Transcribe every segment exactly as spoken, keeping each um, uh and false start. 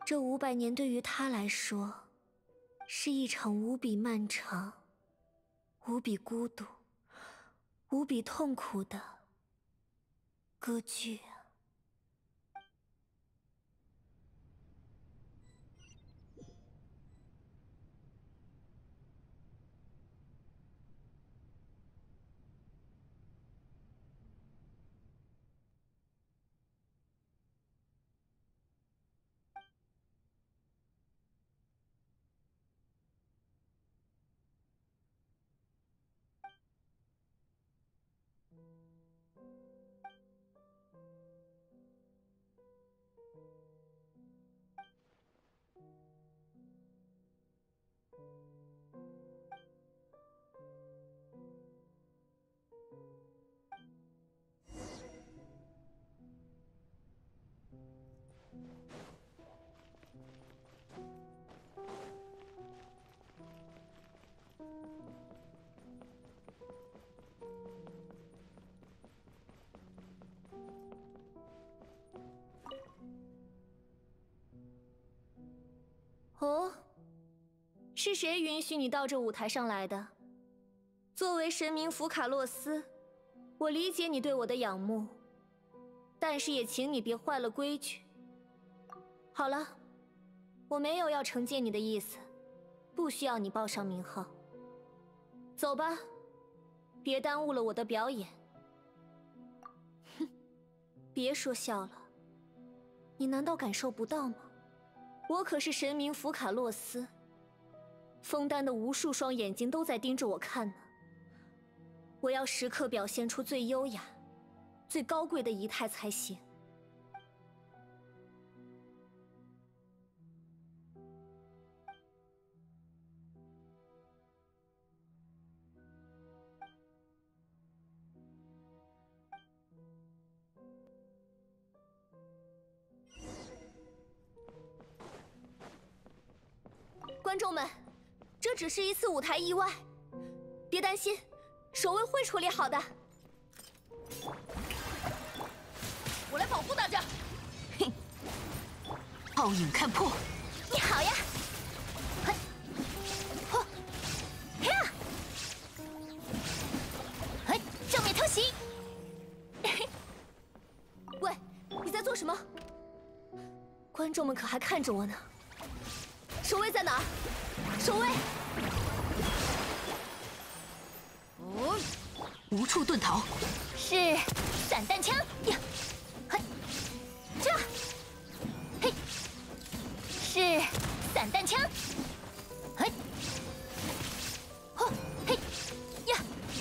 这五百年对于他来说，是一场无比漫长、无比孤独、无比痛苦的歌剧啊！哦，是谁允许你到这舞台上来的？作为神明福卡洛斯，我理解你对我的仰慕，但是也请你别坏了规矩。好了，我没有要惩戒你的意思，不需要你报上名号。走吧，别耽误了我的表演。哼，别说笑了，你难道感受不到吗？我可是神明福卡洛斯，枫丹的无数双眼睛都在盯着我看呢。我要时刻表现出最优雅、最高贵的仪态才行。观众们，这只是一次舞台意外，别担心，守卫会处理好的。我来保护大家。 哼，傲影看破。 你好呀！嘿，嚯，嘿呀！嘿，正面偷袭。喂，你在做什么？观众们可还看着我呢。守卫在哪儿？守卫！ 哦，无处遁逃。 是散弹枪呀！嘿，这，嘿，是散弹枪。嘿，嚯，嘿，呀，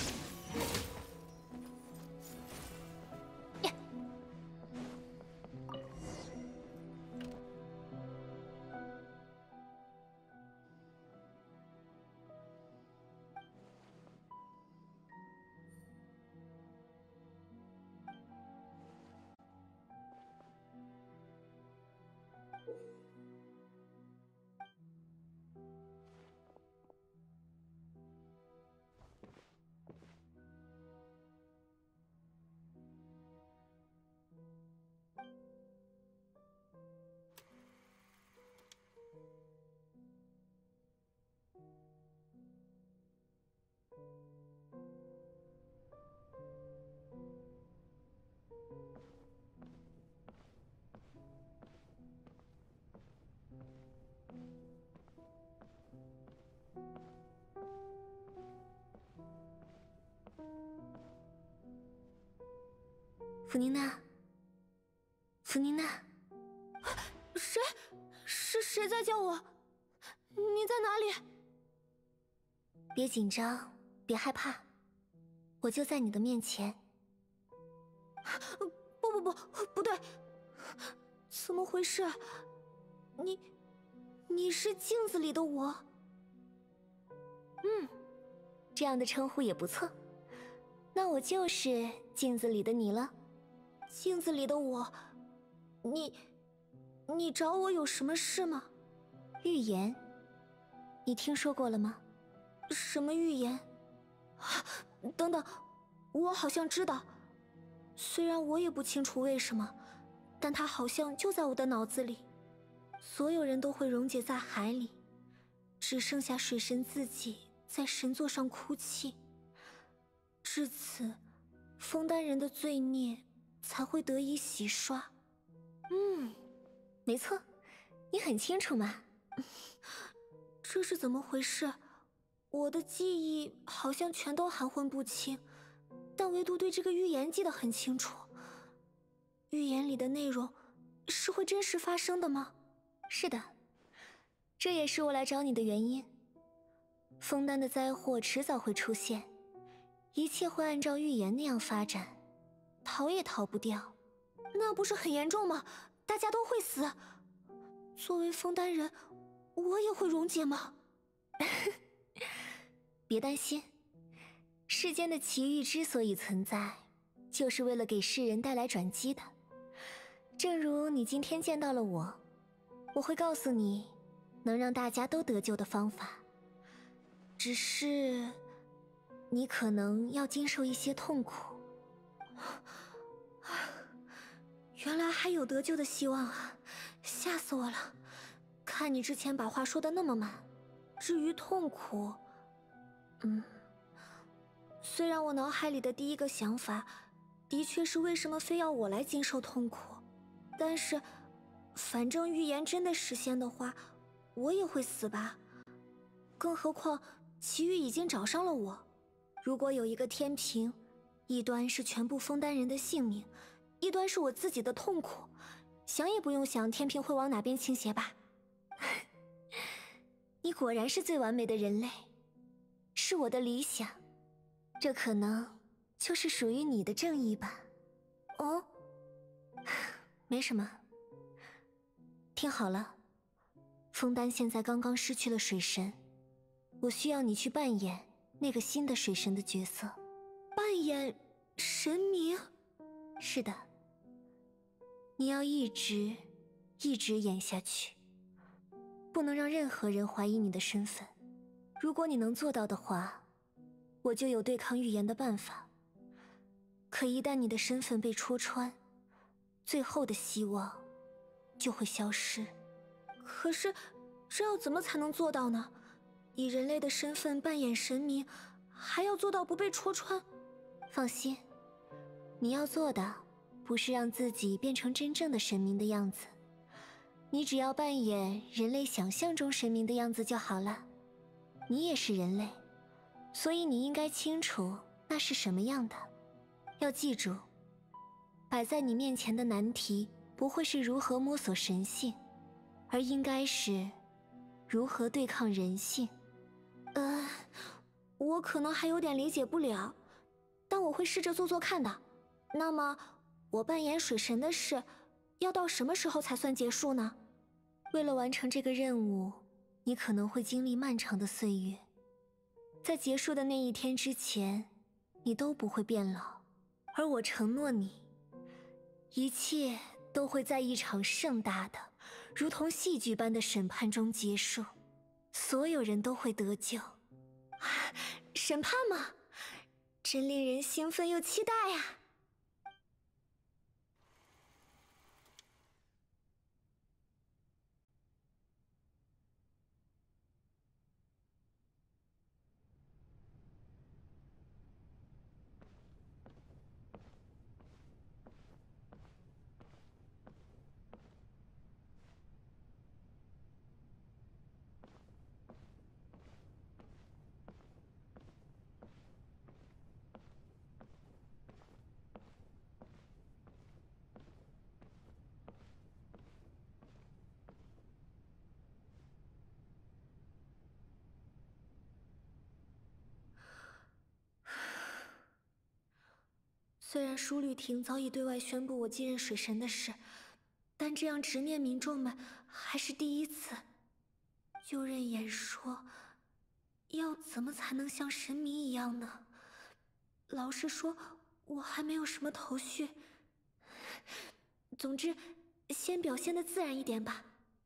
呀。弗妮娜，弗妮娜，谁？是谁在叫我？你在哪里？别紧张，别害怕，我就在你的面前。不不不，不对，怎么回事？你，你是镜子里的我？嗯，这样的称呼也不错。那我就是镜子里的你了。镜子里的我，你，你找我有什么事吗？预言，你听说过了吗？什么预言？等等，我好像知道，虽然我也不清楚为什么，但它好像就在我的脑子里。 所有人都会溶解在海里，只剩下水神自己在神座上哭泣。至此，枫丹人的罪孽才会得以洗刷。嗯，没错，你很清楚嘛。这是怎么回事？我的记忆好像全都含混不清，但唯独对这个预言记得很清楚。预言里的内容是会真实发生的吗？是的，这也是我来找你的原因。枫丹的灾祸迟早会出现，一切会按照预言那样发展，逃也逃不掉。那不是很严重吗？大家都会死。作为枫丹人，我也会溶解吗？别担心，世间的奇遇之所以存在，就是为了给世人带来转机的。正如你今天见到了我，我会告诉你能让大家都得救的方法。只是你可能要经受一些痛苦。原来还有得救的希望啊，吓死我了。看你之前把话说得那么满，至于痛苦，嗯，虽然我脑海里的第一个想法的确是为什么非要我来经受痛苦，但是反正预言真的实现的话，我也会死吧。更何况奇遇已经找上了我，如果有一个天平，一端是全部枫丹人的性命，一端是我自己的痛苦，想也不用想天平会往哪边倾斜吧。你果然是最完美的人类，是我的理想，这可能就是属于你的正义吧。哦，没什么。听好了，枫丹现在刚刚失去了水神，我需要你去扮演那个新的水神的角色。扮演神明？是的，你要一直一直演下去，不能让任何人怀疑你的身份。如果你能做到的话，我就有对抗预言的办法。可一旦你的身份被戳穿，最后的希望就会消失。可是这要怎么才能做到呢？以人类的身份扮演神明，还要做到不被戳穿？放心，你要做的不是让自己变成真正的神明的样子，你只要扮演人类想象中神明的样子就好了。你也是人类，所以你应该清楚那是什么样的。要记住，摆在你面前的难题不会是如何摸索神性，而应该是如何对抗人性。呃，我可能还有点理解不了，但我会试着做做看的。那么，我扮演水神的事，要到什么时候才算结束呢？为了完成这个任务，你可能会经历漫长的岁月。在结束的那一天之前，你都不会变老。而我承诺你，一切都会在一场盛大的，如同戏剧般的审判中结束，所有人都会得救。审判吗？真令人兴奋又期待呀！虽然舒律庭早已对外宣布我继任水神的事，但这样直面民众们还是第一次。就任演说，要怎么才能像神明一样呢？老实说，我还没有什么头绪。总之，先表现得自然一点吧。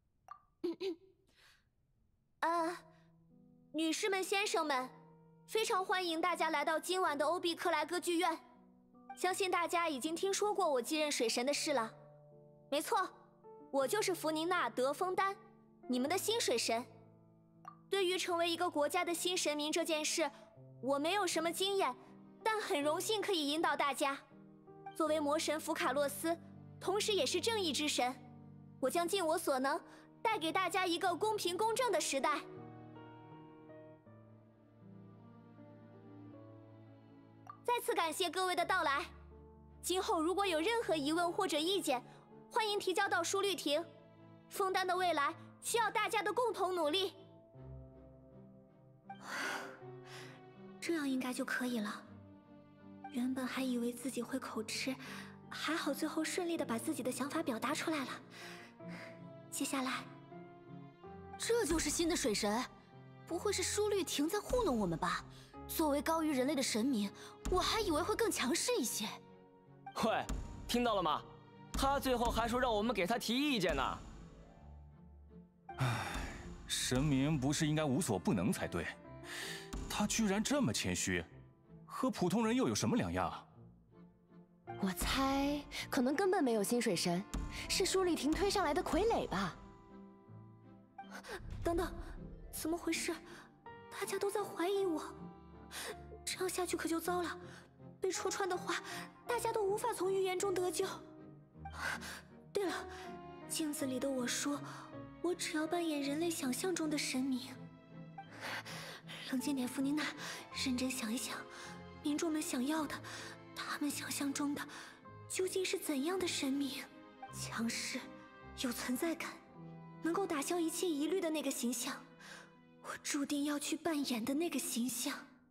呃，女士们、先生们，非常欢迎大家来到今晚的欧碧克莱歌剧院。相信大家已经听说过我继任水神的事了。没错， 我就是弗宁娜·德丰丹，你们的新水神。对于成为一个国家的新神明这件事，我没有什么经验，但很荣幸可以引导大家。作为魔神福卡洛斯，同时也是正义之神，我将尽我所能，带给大家一个公平公正的时代。再次感谢各位的到来，今后如果有任何疑问或者意见，欢迎提交到书律庭。枫丹的未来需要大家的共同努力。这样应该就可以了。原本还以为自己会口吃，还好最后顺利的把自己的想法表达出来了。接下来， 这就是新的水神，不会是书律庭在糊弄我们吧？作为高于人类的神明，我还以为会更强势一些。 喂，听到了吗？他最后还说让我们给他提意见呢。 唉，神明不是应该无所不能才对？他居然这么谦虚，和普通人又有什么两样？ 我猜，可能根本没有新水神，是舒丽婷推上来的傀儡吧。 等等，怎么回事？大家都在怀疑我，这样下去可就糟了。被戳穿的话，大家都无法从预言中得救。对了，镜子里的我说，我只要扮演人类想象中的神明。冷静点，弗妮娜，认真想一想，民众们想要的，他们想象中的，究竟是怎样的神明？强势，有存在感，能够打消一切疑虑的那个形象，我注定要去扮演的那个形象。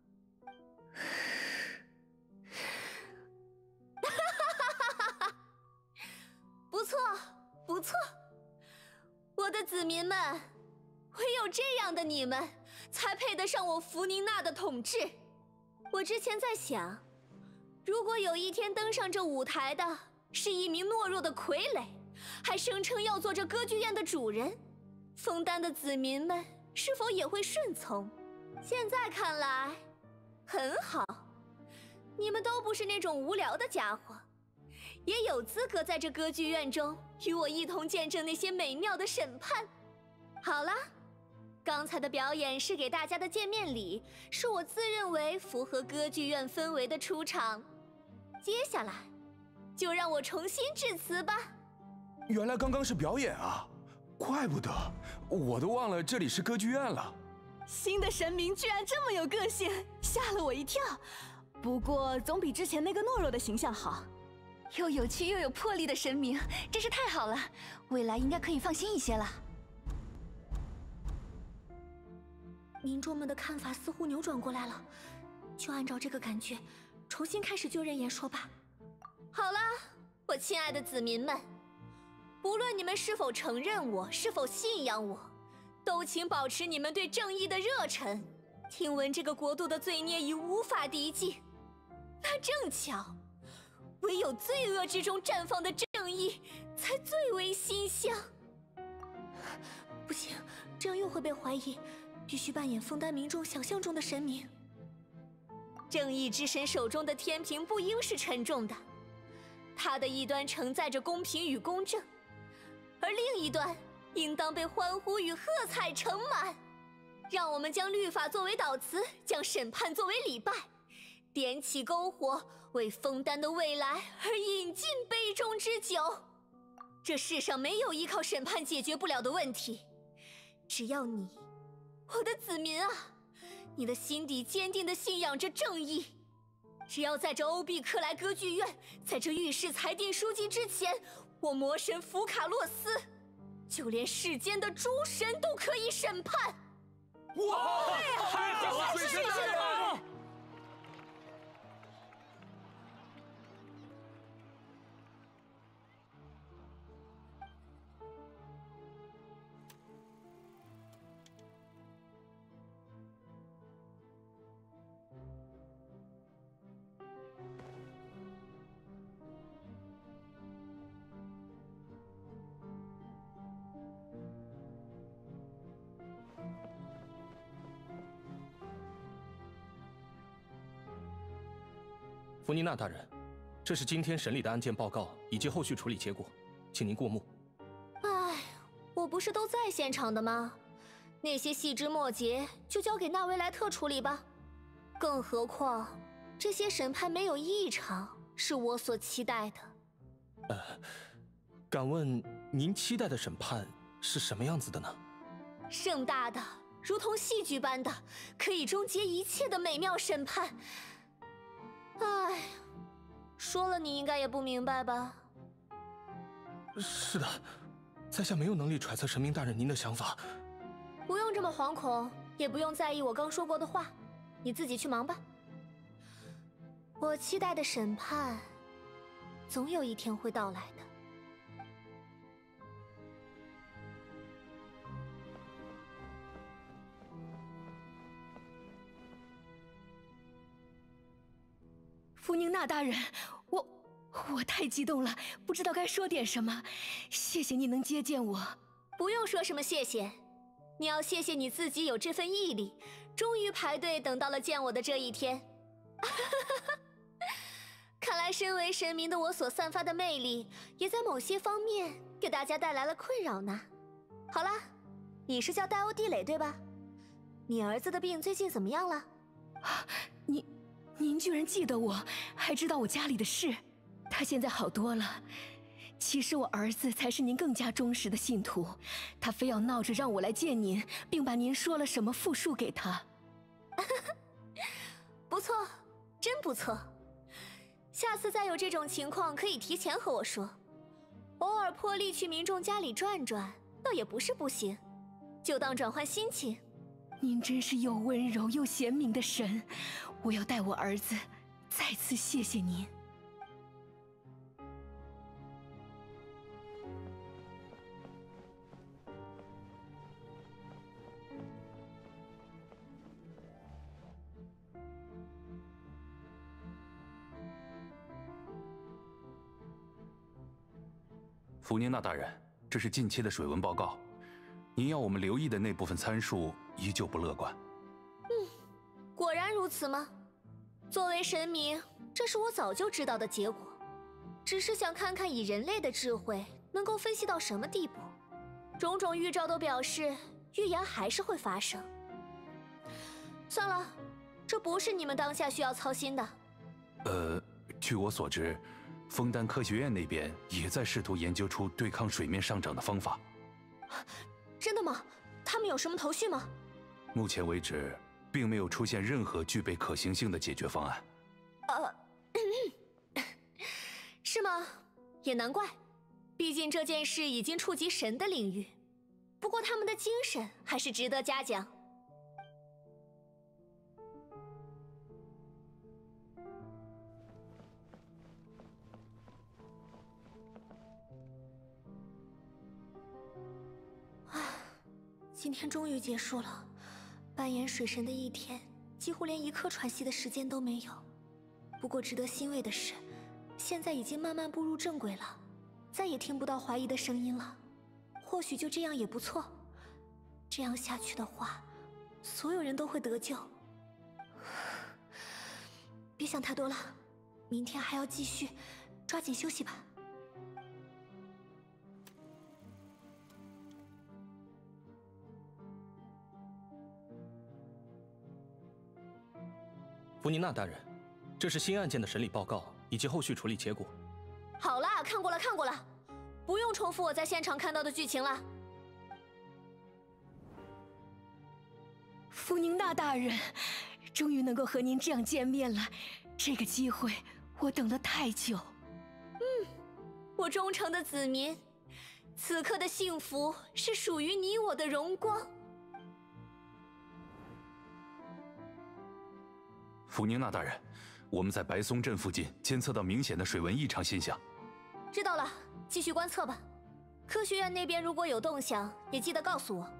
不错，不错，我的子民们，唯有这样的你们，才配得上我弗宁娜的统治。我之前在想，如果有一天登上这舞台的是一名懦弱的傀儡，还声称要做这歌剧院的主人，枫丹的子民们是否也会顺从？现在看来，很好，你们都不是那种无聊的家伙，也有资格在这歌剧院中与我一同见证那些美妙的审判。好了，刚才的表演是给大家的见面礼，是我自认为符合歌剧院氛围的出场。接下来，就让我重新致辞吧。 原来刚刚是表演啊，怪不得我都忘了这里是歌剧院了。 新的神明居然这么有个性，吓了我一跳。不过总比之前那个懦弱的形象好。 又有趣又有魄力的神明，真是太好了，未来应该可以放心一些了。 民众们的看法似乎扭转过来了，就按照这个感觉，重新开始就任演说吧。好了，我亲爱的子民们，不论你们是否承认我，是否信仰我，都请保持你们对正义的热忱。听闻这个国度的罪孽已无法敌境，那正巧，唯有罪恶之中绽放的正义，才最为馨香。不行，这样又会被怀疑，必须扮演枫丹民众想象中的神明。正义之神手中的天平不应是沉重的，它的一端承载着公平与公正，而另一端应当被欢呼与喝彩盛满。让我们将律法作为祷词，将审判作为礼拜，点起篝火，为枫丹的未来而饮尽杯中之酒。这世上没有依靠审判解决不了的问题，只要你，我的子民啊，你的心底坚定地信仰着正义。只要在这欧毕克莱歌剧院，在这御史裁定书记之前，我魔神福卡洛斯，就连世间的诸神都可以审判。 哇，太好了，水神大人！ 弗妮娜大人，这是今天审理的案件报告以及后续处理结果，请您过目。 啊， 不是都在现场的吗？那些细枝末节就交给纳维莱特处理吧。更何况，这些审判没有异常，是我所期待的。 呃，敢问您期待的审判是什么样子的呢？ 盛大的，如同戏剧般的，可以终结一切的美妙审判。唉，说了你应该也不明白吧？ 是的，在下没有能力揣测神明大人您的想法。 不用这么惶恐，也不用在意我刚说过的话，你自己去忙吧。我期待的审判，总有一天会到来的。 福宁娜大人，我我太激动了，不知道该说点什么。谢谢你能接见我。 不用说什么谢谢，你要谢谢你自己有这份毅力，终于排队等到了见我的这一天。看来身为神明的我所散发的魅力，也在某些方面给大家带来了困扰呢。好啦，你是叫戴欧地磊对吧？你儿子的病最近怎么样了？ 啊，您您居然记得我，还知道我家里的事。他现在好多了。其实我儿子才是您更加忠实的信徒，他非要闹着让我来见您，并把您说了什么复述给他。 不错，真不错。下次再有这种情况，可以提前和我说。偶尔破例去民众家里转转，倒也不是不行，就当转换心情。 您真是又温柔又贤明的神，我要代我儿子再次谢谢您。 福宁娜大人，这是近期的水文报告，您要我们留意的那部分参数依旧不乐观。 嗯，果然如此吗？作为神明，这是我早就知道的结果，只是想看看以人类的智慧能够分析到什么地步。种种预兆都表示预言还是会发生。算了，这不是你们当下需要操心的。 呃，据我所知，枫丹科学院那边也在试图研究出对抗水面上涨的方法。 真的吗？他们有什么头绪吗？ 目前为止，并没有出现任何具备可行性的解决方案。 呃，是吗？也难怪，毕竟这件事已经触及神的领域。不过他们的精神还是值得嘉奖。今天终于结束了，扮演水神的一天，几乎连一刻喘息的时间都没有。不过值得欣慰的是，现在已经慢慢步入正轨了，再也听不到怀疑的声音了。或许就这样也不错。这样下去的话，所有人都会得救。别想太多了，明天还要继续，抓紧休息吧。 福尼娜大人，这是新案件的审理报告以及后续处理结果。 好啦，看过了，看过了，不用重复我在现场看到的剧情了。 福宁娜大人，终于能够和您这样见面了，这个机会我等了太久。 嗯，我忠诚的子民，此刻的幸福是属于你我的荣光。 福宁娜大人，我们在白松镇附近监测到明显的水文异常现象。 知道了，继续观测吧。科学院那边如果有动向，也记得告诉我。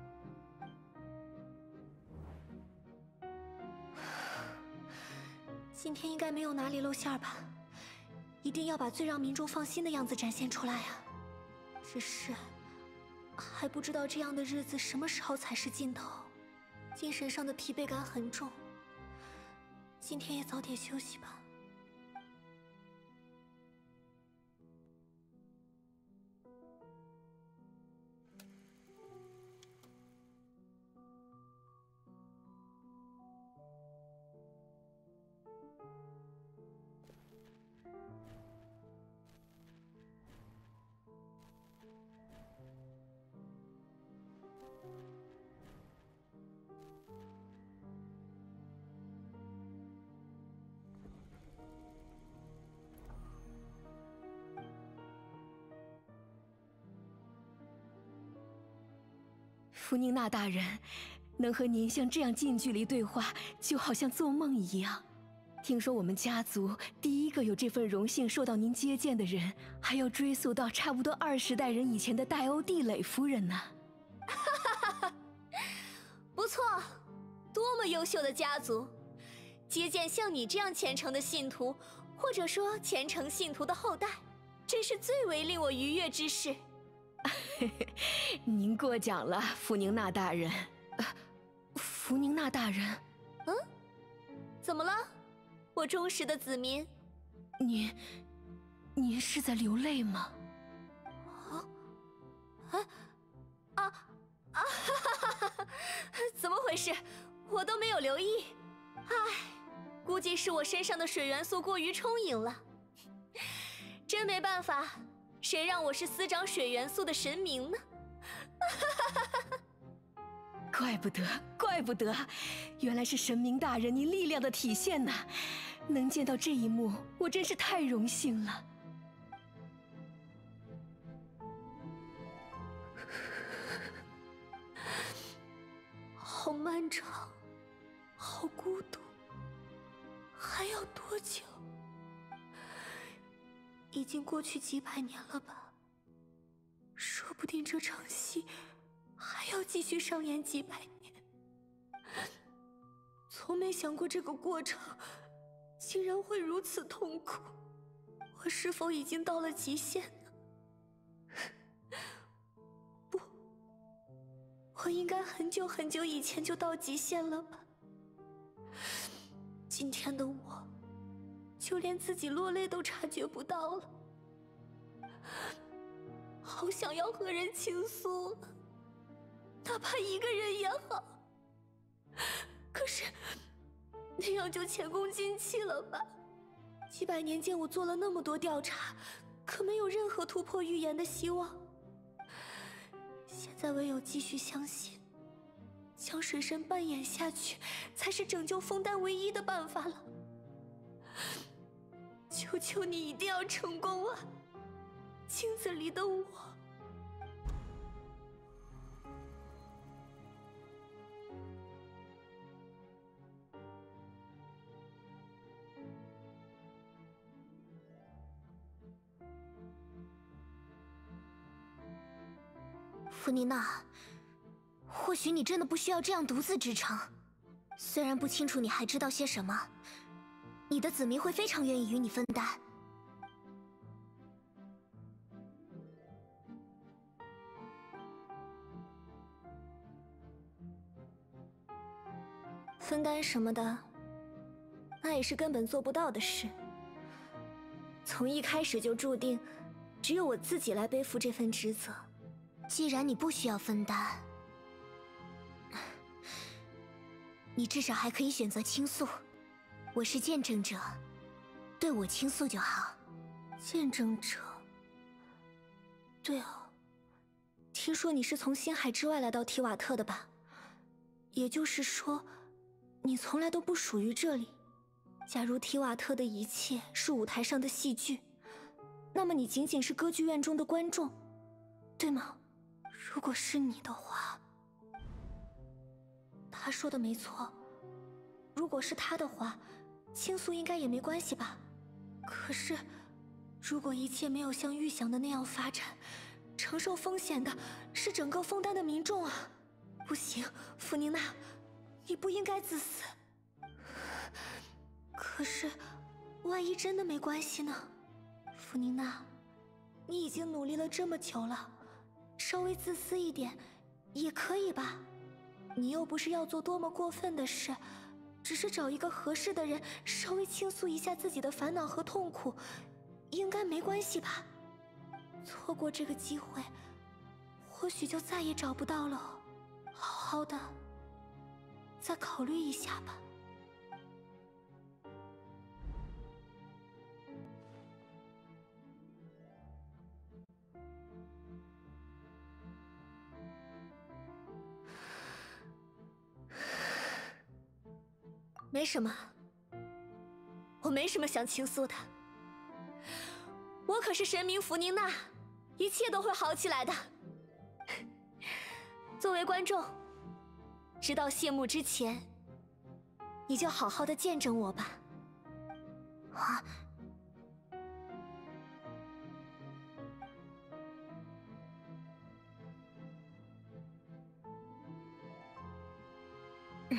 今天应该没有哪里露馅吧？一定要把最让民众放心的样子展现出来啊！只是还不知道这样的日子什么时候才是尽头，精神上的疲惫感很重。今天也早点休息吧。 福宁娜大人，能和您像这样近距离对话，就好像做梦一样。听说我们家族第一个有这份荣幸受到您接见的人，还要追溯到差不多二十代人以前的戴欧蒂蕾夫人呢。 不错，多么优秀的家族！接见像你这样虔诚的信徒，或者说虔诚信徒的后代，真是最为令我愉悦之事。 您过奖了，福宁娜大人。呃，福宁娜大人， 嗯，怎么了？我忠实的子民。 您，您是在流泪吗？ 啊啊啊啊！哈哈哈！怎么回事？我都没有留意。唉，估计是我身上的水元素过于充盈了。真没办法，谁让我是司掌水元素的神明呢？ 怪不得，怪不得，原来是神明大人您力量的体现呐！能见到这一幕，我真是太荣幸了。 好漫长，好孤独，还要多久？已经过去几百年了吧？说不定这场戏还要继续上演几百年。从没想过这个过程竟然会如此痛苦，我是否已经到了极限呢？不，我应该很久很久以前就到极限了吧？今天的我，就连自己落泪都察觉不到了，好想要和人倾诉，哪怕一个人也好。可是，那样就前功尽弃了吧？几百年间，我做了那么多调查，可没有任何突破预言的希望。现在唯有继续相信，将水神扮演下去，才是拯救枫丹唯一的办法了。求求你一定要成功啊！镜子里的我。 福妮娜，或许你真的不需要这样独自支撑。虽然不清楚你还知道些什么，你的子民会非常愿意与你分担。 分担什么的，那也是根本做不到的事。从一开始就注定，只有我自己来背负这份职责。 既然你不需要分担，你至少还可以选择倾诉。我是见证者，对我倾诉就好。 见证者。对哦，听说你是从星海之外来到提瓦特的吧？也就是说，你从来都不属于这里。假如提瓦特的一切是舞台上的戏剧，那么你仅仅是歌剧院中的观众，对吗？如果是你的话，他说的没错。如果是他的话，倾诉应该也没关系吧？可是，如果一切没有像预想的那样发展，承受风险的是整个枫丹的民众啊！不行，福妮娜，你不应该自私。可是，万一真的没关系呢？福妮娜，你已经努力了这么久了，稍微自私一点也可以吧？你又不是要做多么过分的事，只是找一个合适的人，稍微倾诉一下自己的烦恼和痛苦，应该没关系吧？错过这个机会，或许就再也找不到了。好好的，再考虑一下吧。没什么，我没什么想倾诉的。我可是神明福妮娜，一切都会好起来的。 作为观众，直到谢幕之前，你就好好的见证我吧。 啊！嗯。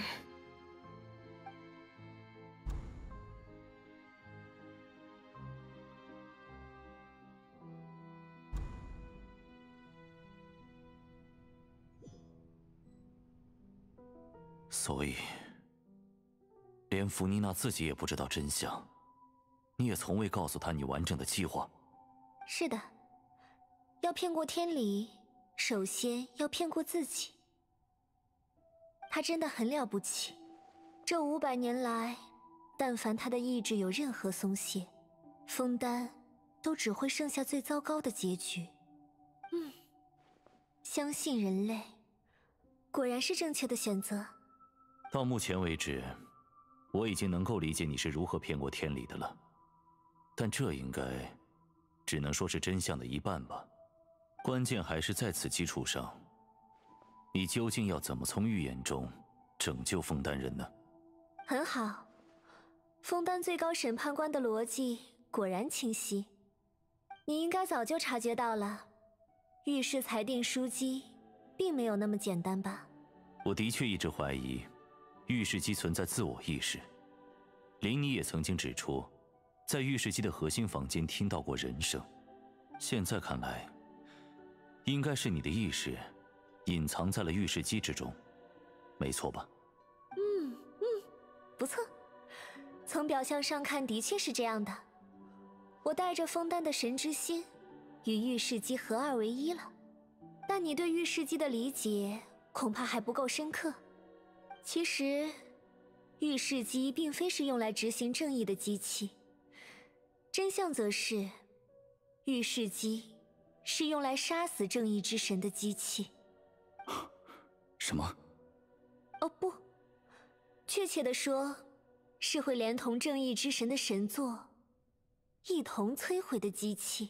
所以，连弗妮娜自己也不知道真相，你也从未告诉她你完整的计划。 是的，要骗过天理，首先要骗过自己。他真的很了不起，这五百年来，但凡他的意志有任何松懈，枫丹都只会剩下最糟糕的结局。嗯，相信人类，果然是正确的选择。 到目前为止，我已经能够理解你是如何骗过天理的了，但这应该只能说是真相的一半吧。关键还是在此基础上，你究竟要怎么从预言中拯救枫丹人呢？ 很好，枫丹最高审判官的逻辑果然清晰。你应该早就察觉到了，御史裁定枢机并没有那么简单吧？ 我的确一直怀疑御史机存在自我意识。林妮也曾经指出，在御史机的核心房间听到过人声。现在看来，应该是你的意识隐藏在了御史机之中，没错吧？ 嗯嗯，不错。从表象上看，的确是这样的。我带着枫丹的神之心，与御史机合二为一了。但你对御史机的理解恐怕还不够深刻。其实，御史机并非是用来执行正义的机器，真相则是，御史机是用来杀死正义之神的机器。 什么？ 哦不，确切地说，是会连同正义之神的神座一同摧毁的机器。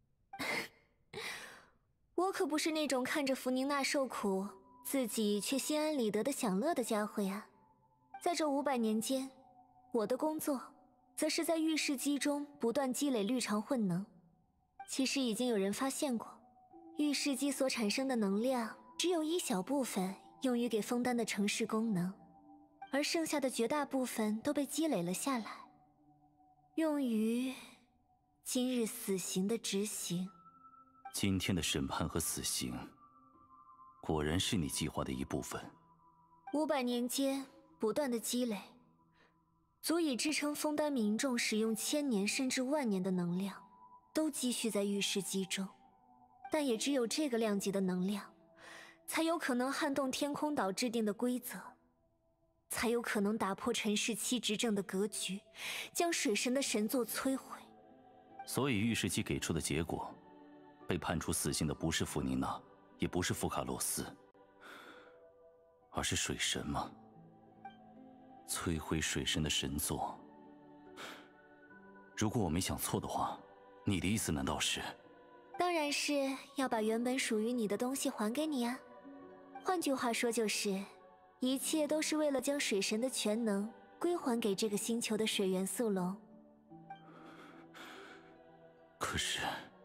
我可不是那种看着弗宁娜受苦，自己却心安理得的享乐的家伙呀。在这五百年间，我的工作则是在御史机中不断积累绿常混能。其实已经有人发现过，御史机所产生的能量只有一小部分用于给枫丹的城市功能，而剩下的绝大部分都被积累了下来，用于今日死刑的执行。 今天的审判和死刑，果然是你计划的一部分。 五百年间不断的积累，足以支撑枫丹民众使用千年甚至万年的能量，都积蓄在御史机中。但也只有这个量级的能量，才有可能撼动天空岛制定的规则，才有可能打破陈氏七执政的格局，将水神的神座摧毁。 所以御史机给出的结果，被判处死刑的不是弗妮娜，也不是福卡洛斯，而是水神吗？摧毁水神的神座。如果我没想错的话，你的意思难道是？ 当然是要把原本属于你的东西还给你啊。换句话说就是，一切都是为了将水神的全能归还给这个星球的水元素龙。 可是，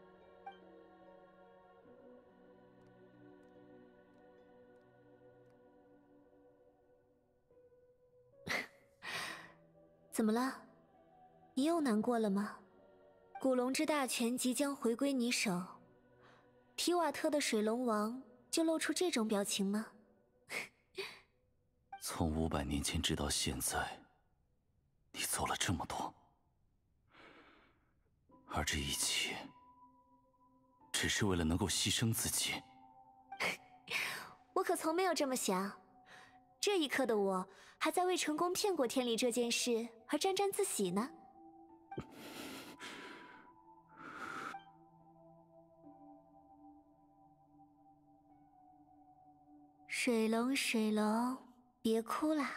怎么了？你又难过了吗？古龙之大权即将回归你手，提瓦特的水龙王就露出这种表情吗？ 从五百年前直到现在，你做了这么多，而这一切，只是为了能够牺牲自己。 我可从没有这么想。这一刻的我，还在为成功骗过天理这件事而沾沾自喜呢。水龙，水龙，别哭啦。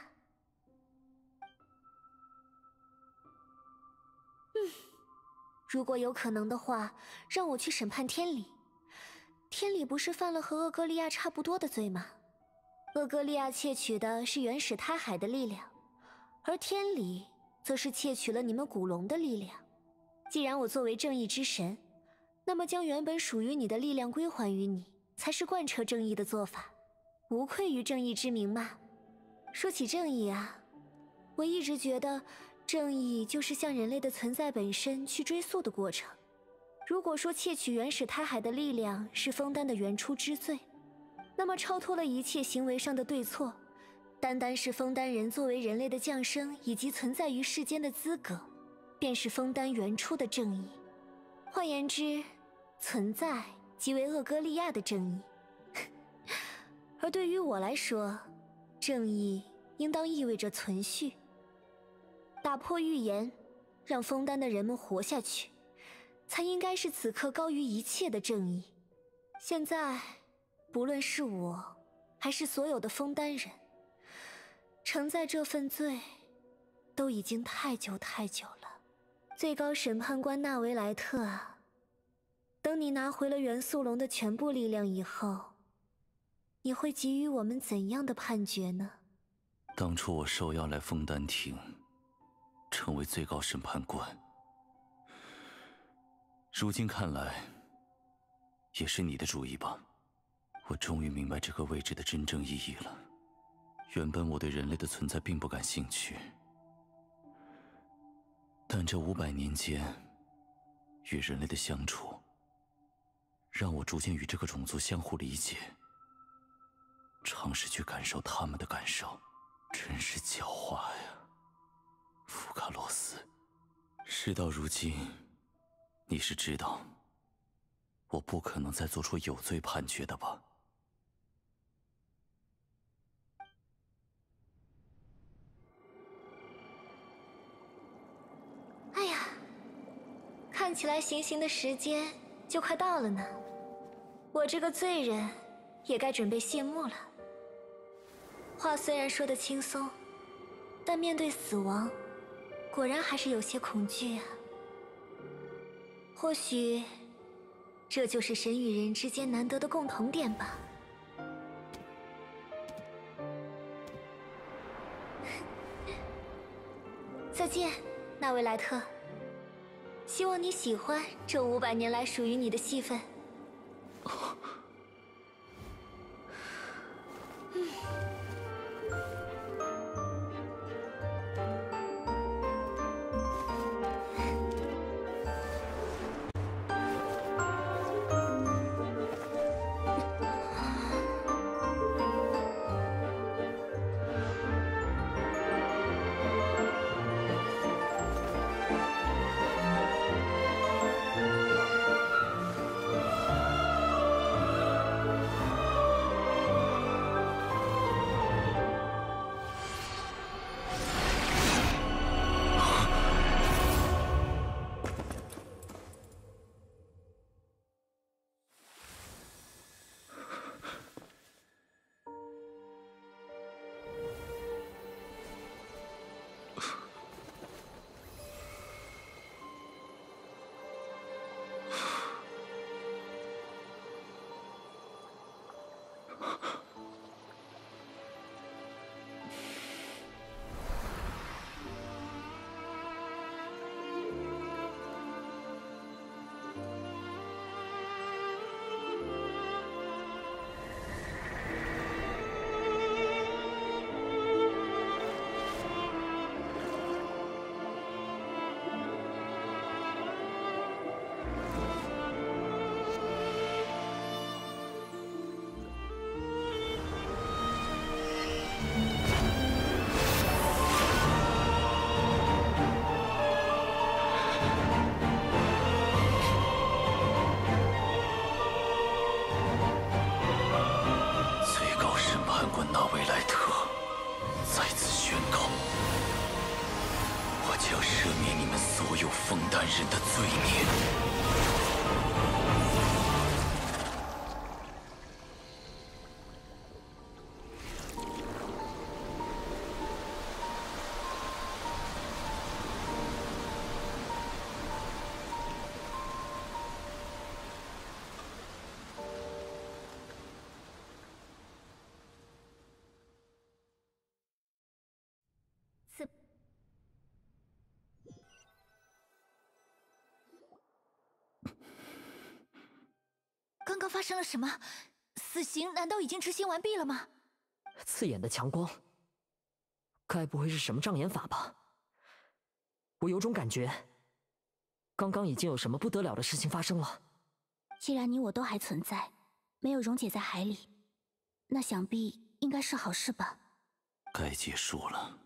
嗯，如果有可能的话，让我去审判天理。 天理不是犯了和厄格利亚差不多的罪吗？厄格利亚窃取的是原始胎海的力量，而天理则是窃取了你们古龙的力量。既然我作为正义之神，那么将原本属于你的力量归还于你，才是贯彻正义的做法，无愧于正义之名嘛。说起正义啊，我一直觉得正义就是向人类的存在本身去追溯的过程。如果说窃取原始胎海的力量是枫丹的原初之罪，那么超脱了一切行为上的对错，单单是枫丹人作为人类的降生以及存在于世间的资格，便是枫丹原初的正义。换言之，存在即为厄格利亚的正义。而对于我来说，正义应当意味着存续，打破预言，让枫丹的人们活下去，才应该是此刻高于一切的正义。现在，不论是我，还是所有的枫丹人，承载这份罪，都已经太久太久了。最高审判官纳维莱特啊，等你拿回了元素龙的全部力量以后，你会给予我们怎样的判决呢？ 当初我受邀来枫丹庭，成为最高审判官，如今看来，也是你的主意吧？我终于明白这个位置的真正意义了。原本我对人类的存在并不感兴趣，但这五百年间与人类的相处，让我逐渐与这个种族相互理解，尝试去感受他们的感受。真是狡猾呀，福卡洛斯。事到如今，你是知道，我不可能再做出有罪判决的吧？ 哎呀，看起来行刑的时间就快到了呢，我这个罪人也该准备谢幕了。话虽然说得轻松，但面对死亡，果然还是有些恐惧啊。或许，这就是神与人之间难得的共同点吧。再见，纳维莱特。希望你喜欢这五百年来属于你的戏份。嗯。 枫丹人的罪孽。 刚刚发生了什么？死刑难道已经执行完毕了吗？ 刺眼的强光，该不会是什么障眼法吧？我有种感觉，刚刚已经有什么不得了的事情发生了。 既然你我都还存在，没有溶解在海里，那想必应该是好事吧？ 该结束了，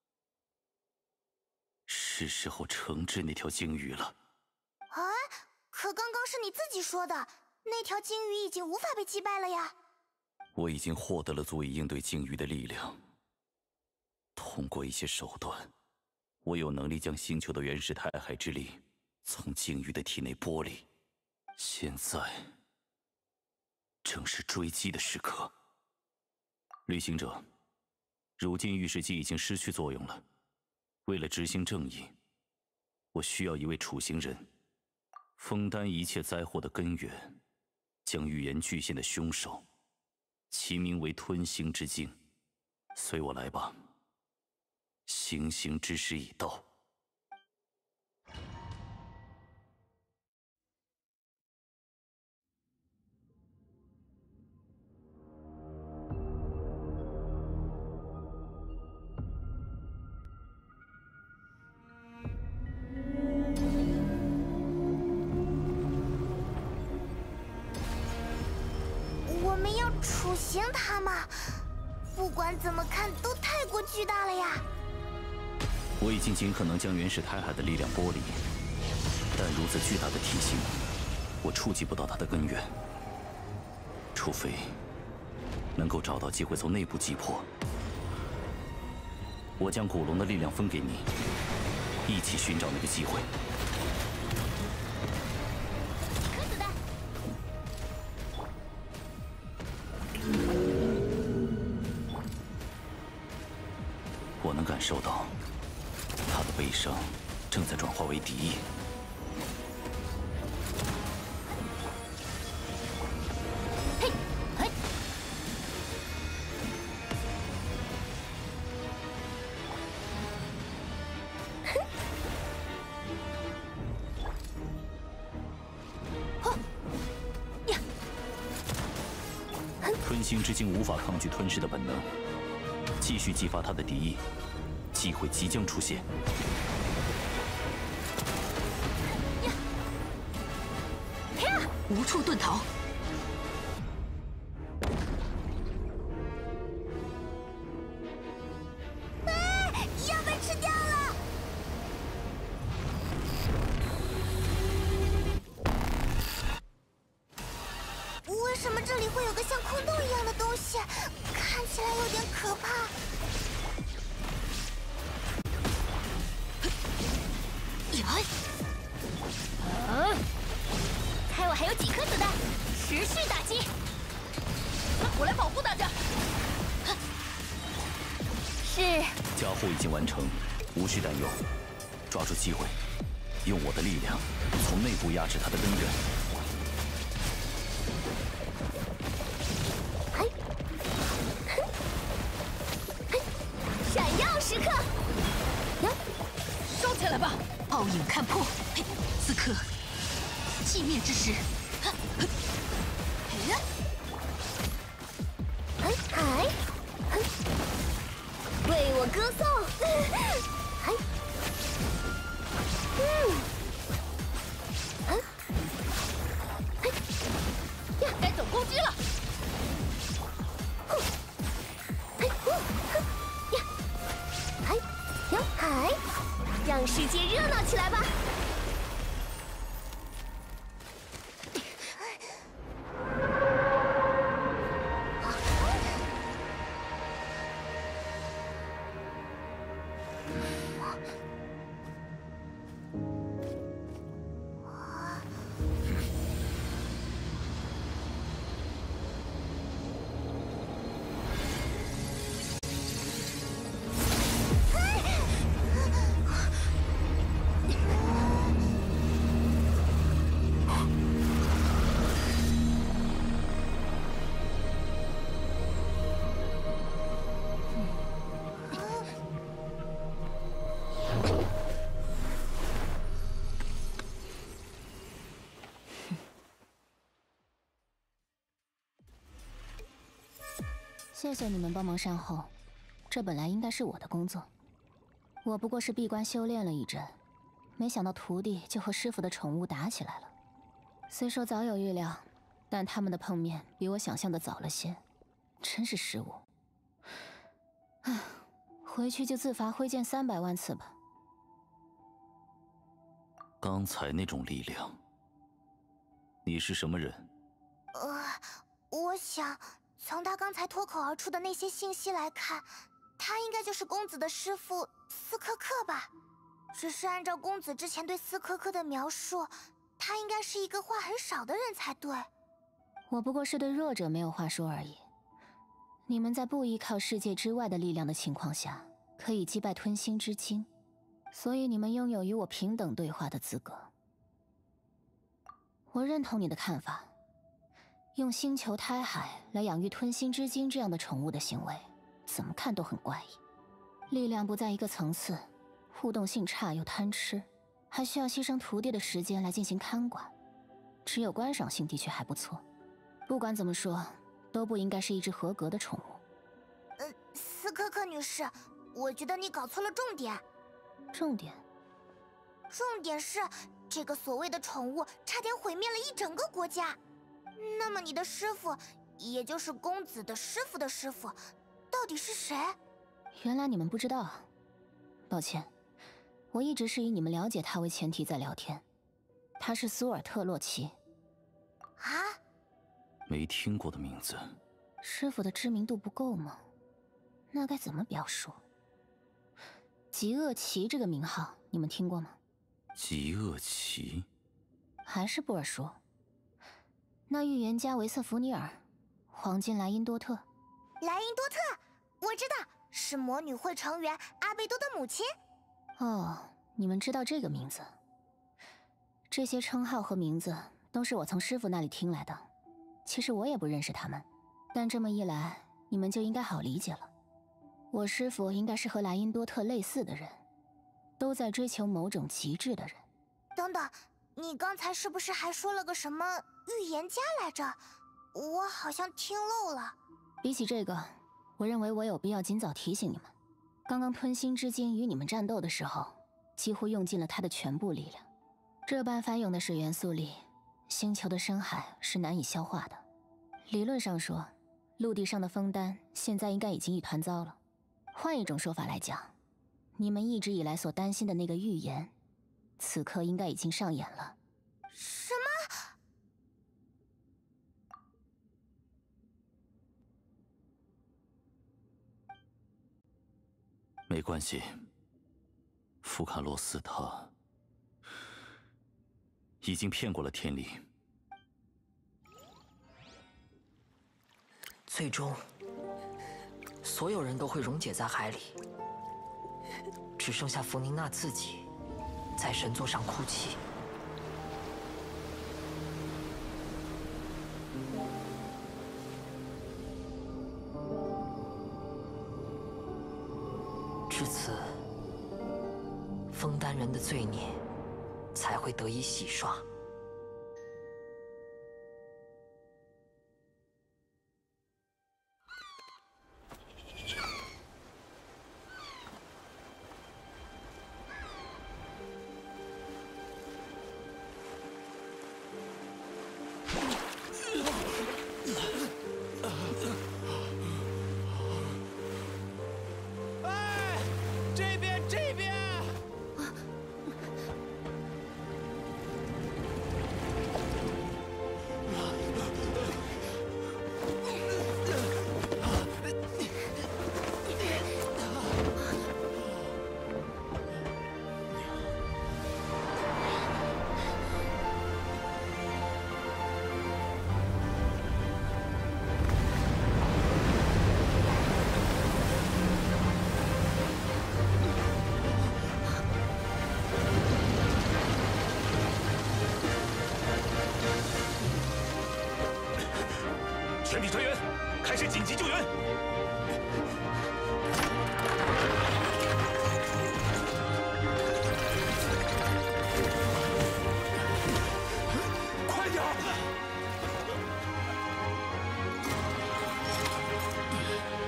是时候惩治那条鲸鱼了。 啊！可刚刚是你自己说的，那条鲸鱼已经无法被击败了呀。 我已经获得了足以应对鲸鱼的力量。通过一些手段，我有能力将星球的原始太海之力从鲸鱼的体内剥离。现在正是追击的时刻。旅行者，如今御石机已经失去作用了。为了执行正义，我需要一位处刑人，分担一切灾祸的根源，将预言巨献的凶手，其名为吞星之镜。随我来吧，行刑之时已到。 我们要处刑他吗？不管怎么看都太过巨大了呀！ 我已经尽可能将原始太海的力量剥离，但如此巨大的体型，我触及不到它的根源，除非能够找到机会从内部击破。我将古龙的力量分给你，一起寻找那个机会。 颗子弹。 我能感受到，他的悲伤正在转化为敌意。 嘿，嘿。 吞星之镜无法抗拒吞噬的本能，继续激发他的敌意，机会即将出现。 无处遁逃。 哎，要被吃掉了！为什么这里会有个像空洞一样的东西？看起来有点可怕。 啊！猜我还有几颗子弹？持续打击！ 我来保护大家。 是。 加护已经完成，无需担忧。抓住机会，用我的力量从内部压制它的根源。 嘿，嘿，闪耀时刻！呀， 烧起来吧！暴影看破，嘿，此刻寂灭之时。 哎嗨，为我歌颂！哎，嗯，哎，哎，呀， 该总攻击了！ 哼，哎，呼，哼，呀，哎，呀，嗨，让世界热闹起来吧！ 谢谢你们帮忙善后，这本来应该是我的工作。我不过是闭关修炼了一阵，没想到徒弟就和师傅的宠物打起来了。虽说早有预料，但他们的碰面比我想象的早了些，真是失误。唉，回去就自罚挥剑三百万次吧。 刚才那种力量，你是什么人？ 呃，我想从他刚才脱口而出的那些信息来看，他应该就是公子的师父斯科克吧。只是按照公子之前对斯科克的描述，他应该是一个话很少的人才对。 我不过是对弱者没有话说而已。你们在不依靠世界之外的力量的情况下，可以击败吞星之精，所以你们拥有与我平等对话的资格。我认同你的看法，用星球胎海来养育吞星之精这样的宠物的行为，怎么看都很怪异。力量不在一个层次，互动性差又贪吃，还需要牺牲徒弟的时间来进行看管，只有观赏性的确还不错。不管怎么说，都不应该是一只合格的宠物。 呃，斯科克女士，我觉得你搞错了重点。 重点？ 重点是这个所谓的宠物差点毁灭了一整个国家。那么你的师父，也就是公子的师父的师父，到底是谁？ 原来你们不知道啊，抱歉，我一直是以你们了解他为前提在聊天。他是苏尔特洛奇。 啊？ 没听过的名字。 师父的知名度不够吗？那该怎么表述？极恶奇这个名号，你们听过吗？ 极恶奇？ 还是不耳熟？那预言家维瑟弗尼尔，黄金莱茵多特。 莱茵多特，我知道，是魔女会成员阿贝多的母亲。 哦，你们知道这个名字？这些称号和名字都是我从师父那里听来的。其实我也不认识他们，但这么一来，你们就应该好理解了。我师父应该是和莱茵多特类似的人，都在追求某种极致的人。 等等，你刚才是不是还说了个什么预言家来着？我好像听漏了。 比起这个，我认为我有必要尽早提醒你们，刚刚吞星之精与你们战斗的时候，几乎用尽了他的全部力量。这般翻涌的水元素力，星球的深海是难以消化的。理论上说，陆地上的枫丹现在应该已经一团糟了。换一种说法来讲，你们一直以来所担心的那个预言，此刻应该已经上演了。 什么？ 没关系，福卡洛斯他已经骗过了天理。 最终，所有人都会溶解在海里，只剩下弗宁娜自己在神座上哭泣。至此，枫丹人的罪孽才会得以洗刷。 全体团员，开始紧急救援！快点！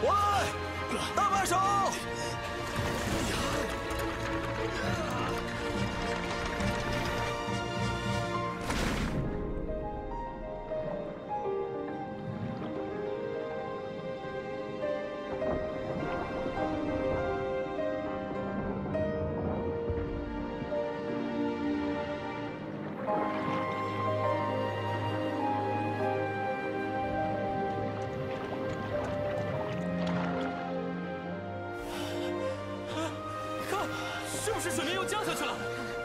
不是水面又降下去了？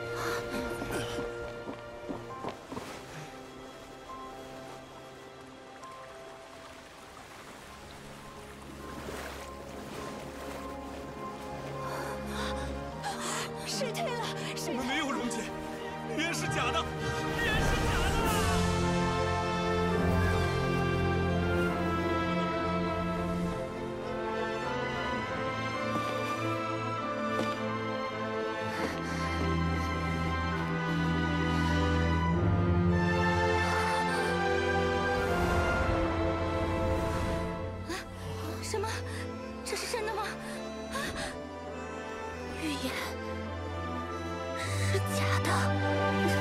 水退了，水我们没有溶解，语言是假的，语言是假的。 什么？这是真的吗？ 预言是假的。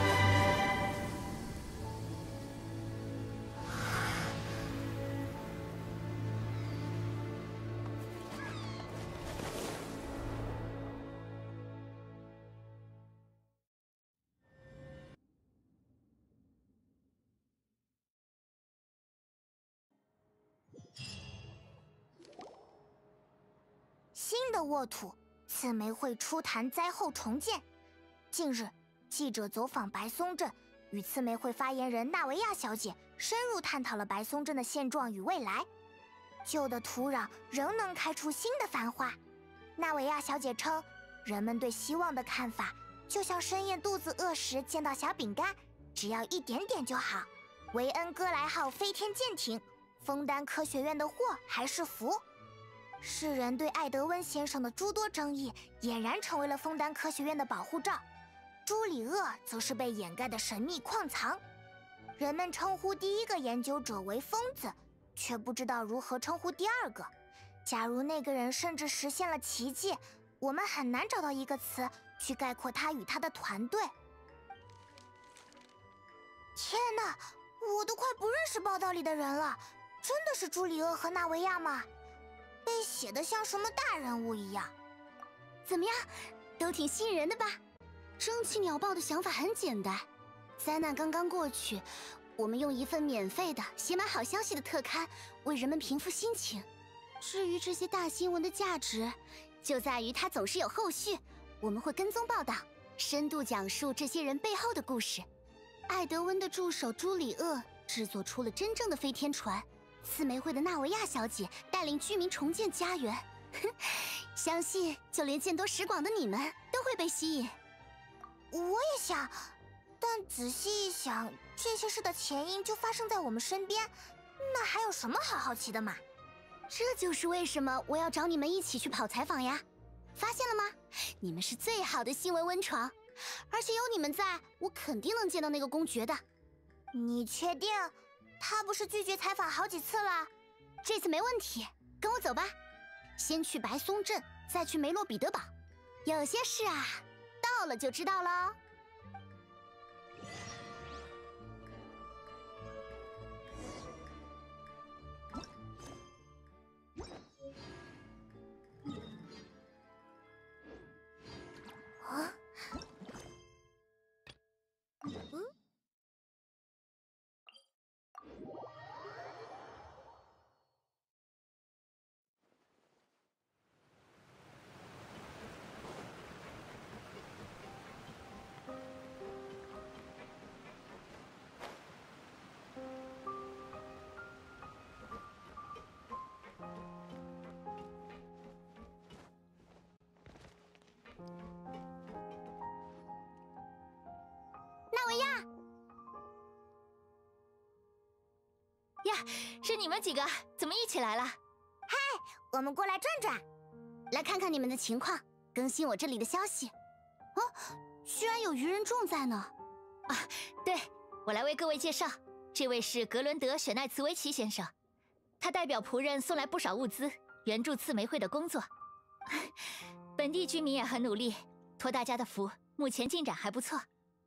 新的沃土，刺梅会初谈灾后重建。近日，记者走访白松镇，与刺梅会发言人纳维亚小姐深入探讨了白松镇的现状与未来。旧的土壤仍能开出新的繁花。纳维亚小姐称，人们对希望的看法，就像深夜肚子饿时见到小饼干，只要一点点就好。维恩哥莱号飞天舰艇，枫丹科学院的祸还是福？世人对艾德温先生的诸多争议，俨然成为了枫丹科学院的保护罩。朱里厄则是被掩盖的神秘矿藏。人们称呼第一个研究者为疯子，却不知道如何称呼第二个。假如那个人甚至实现了奇迹，我们很难找到一个词去概括他与他的团队。天哪，我都快不认识报道里的人了，真的是朱里厄和纳维亚吗？被写得像什么大人物一样。怎么样，都挺吸引人的吧？争奇鸟报的想法很简单，灾难刚刚过去，我们用一份免费的写满好消息的特刊为人们平复心情。至于这些大新闻的价值，就在于它总是有后续，我们会跟踪报道，深度讲述这些人背后的故事。艾德温的助手朱里厄制作出了真正的飞天船，刺梅会的纳维亚小姐带领居民重建家园，相信就连见多识广的你们都会被吸引。我也想，但仔细一想，这些事的前因就发生在我们身边，那还有什么好好奇的嘛？这就是为什么我要找你们一起去跑采访呀！发现了吗？你们是最好的新闻温床，而且有你们在，我肯定能见到那个公爵的。你确定？他不是拒绝采访好几次了？这次没问题，跟我走吧。先去白松镇，再去梅洛彼得堡。有些事啊，到了就知道喽。啊？嗯？纳维亚！ 呀，是你们几个，怎么一起来了？ 嗨，我们过来转转，来看看你们的情况，更新我这里的消息。哦，居然有愚人众在呢！ 啊，对，我来为各位介绍，这位是格伦德·雪奈茨维奇先生，他代表仆人送来不少物资，援助刺梅会的工作。本地居民也很努力，托大家的福，目前进展还不错。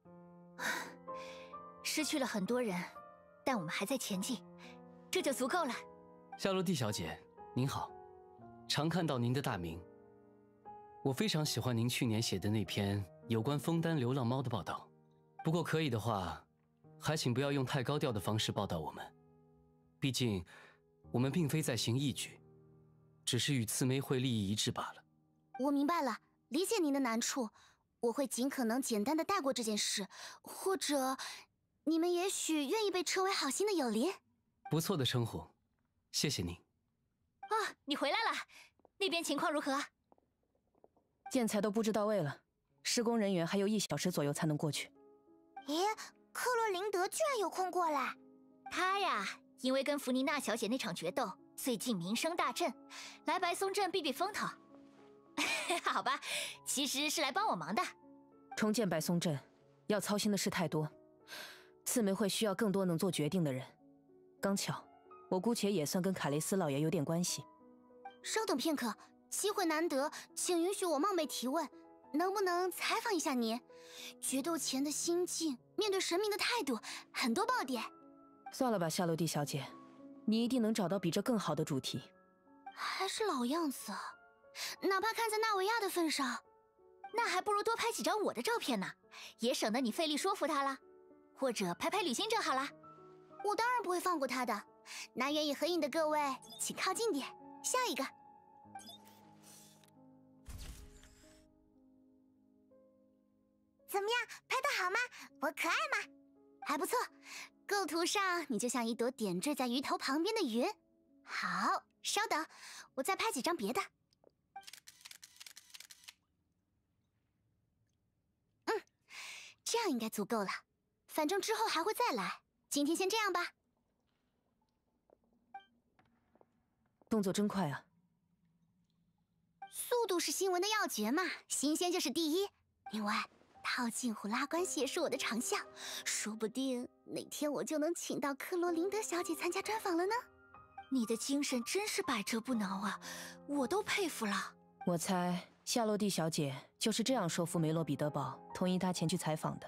失去了很多人，但我们还在前进，这就足够了。 夏洛蒂小姐，您好，常看到您的大名。我非常喜欢您去年写的那篇有关枫丹流浪猫的报道，不过可以的话，还请不要用太高调的方式报道我们。毕竟，我们并非在行义举，只是与刺梅会利益一致罢了。 我明白了，理解您的难处。 我会尽可能简单的带过这件事，或者你们也许愿意被称为好心的友邻。 不错的称呼，谢谢您。 啊，你回来了，那边情况如何？ 建材都布置到位了，施工人员还有一小时左右才能过去。 咦，克洛琳德居然有空过来？ 他呀，因为跟弗妮娜小姐那场决斗，最近名声大振，来白松镇避避风头。好吧，其实是来帮我忙的。 重建白松镇，要操心的事太多，刺梅会需要更多能做决定的人。刚巧，我姑且也算跟卡雷斯老爷有点关系。 稍等片刻，机会难得，请允许我冒昧提问，能不能采访一下您？决斗前的心境，面对神明的态度，很多爆点。 算了吧，夏洛蒂小姐，你一定能找到比这更好的主题。 还是老样子，哪怕看在纳维亚的份上， 那还不如多拍几张我的照片呢，也省得你费力说服他了。或者拍拍旅行者好了。 我当然不会放过他的。那愿意合影的各位，请靠近点。下一个。怎么样，拍得好吗？我可爱吗？还不错。构图上你就像一朵点缀在鱼头旁边的云。好，稍等，我再拍几张别的。嗯，这样应该足够了。反正之后还会再来，今天先这样吧。 动作真快啊！ 速度是新闻的要诀嘛，新鲜就是第一。另外，套近乎拉关系也是我的长项，说不定哪天我就能请到克罗琳德小姐参加专访了呢。 你的精神真是百折不挠啊，我都佩服了。 我猜夏洛蒂小姐就是这样说服梅洛彼得堡同意她前去采访的。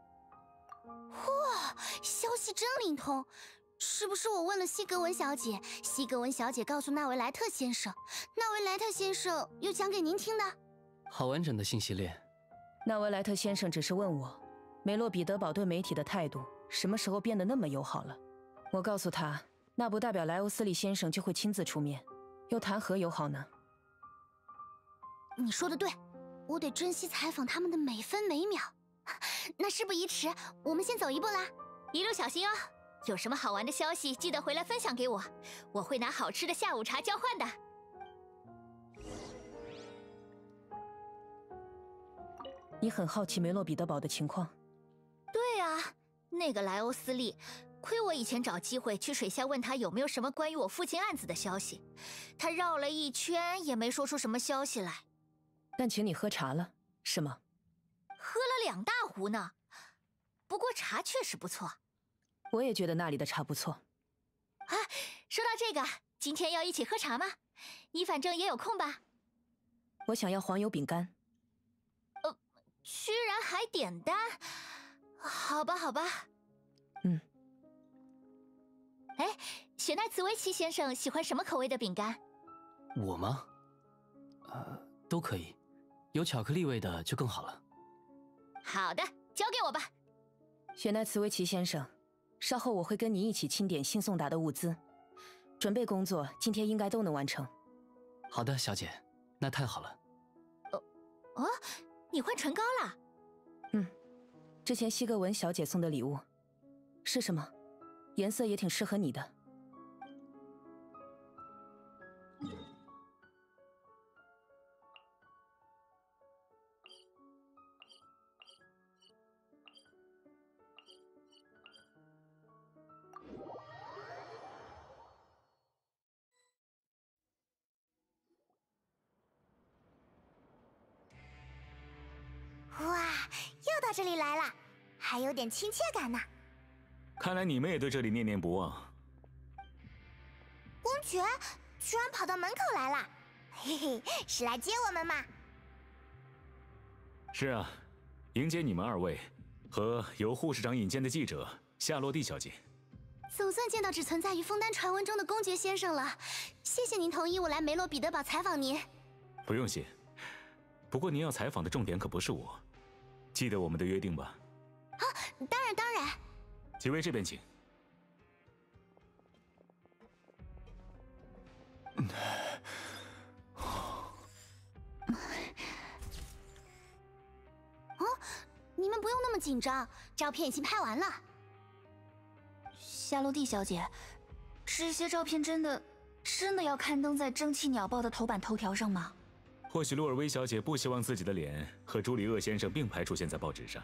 哇，消息真灵通！是不是我问了西格文小姐，西格文小姐告诉纳维莱特先生，纳维莱特先生又讲给您听的？ 好完整的信息链。 纳维莱特先生只是问我，梅洛彼得堡对媒体的态度什么时候变得那么友好了？我告诉他，那不代表莱欧斯利先生就会亲自出面，又谈何友好呢？ 你说的对，我得珍惜采访他们的每分每秒。那事不宜迟，我们先走一步啦， 一路小心哦。有什么好玩的消息，记得回来分享给我，我会拿好吃的下午茶交换的。 你很好奇梅洛彼得堡的情况？ 对啊，那个莱欧斯利，亏我以前找机会去水下问他有没有什么关于我父亲案子的消息，他绕了一圈也没说出什么消息来。 但请你喝茶了，是吗？ 喝了两大壶呢，不过茶确实不错。 我也觉得那里的茶不错。 啊，说到这个，今天要一起喝茶吗？你反正也有空吧？ 我想要黄油饼干。 呃，居然还点单？好吧，好吧。 嗯。 哎，雪奈茨维奇先生喜欢什么口味的饼干？ 我吗？呃，都可以，有巧克力味的就更好了。 好的，交给我吧。 雪奈茨维奇先生。稍后我会跟你一起清点新送达的物资，准备工作今天应该都能完成。 好的，小姐，那太好了。 哦哦，你换唇膏了？ 嗯，之前西格文小姐送的礼物。是什么？颜色也挺适合你的。 哇，又到这里来了，还有点亲切感呢。 看来你们也对这里念念不忘。 公爵居然跑到门口来了，嘿嘿，是来接我们吗？ 是啊，迎接你们二位和由护士长引荐的记者夏洛蒂小姐。 总算见到只存在于枫丹传闻中的公爵先生了，谢谢您同意我来梅洛彼得堡采访您。 不用谢，不过您要采访的重点可不是我，记得我们的约定吧？ 啊，当然当然。 几位这边请。 紧张，照片已经拍完了。 夏洛蒂小姐，这些照片真的真的要刊登在《蒸汽鸟报》的头版头条上吗？ 或许洛尔薇小姐不希望自己的脸和朱里厄先生并排出现在报纸上。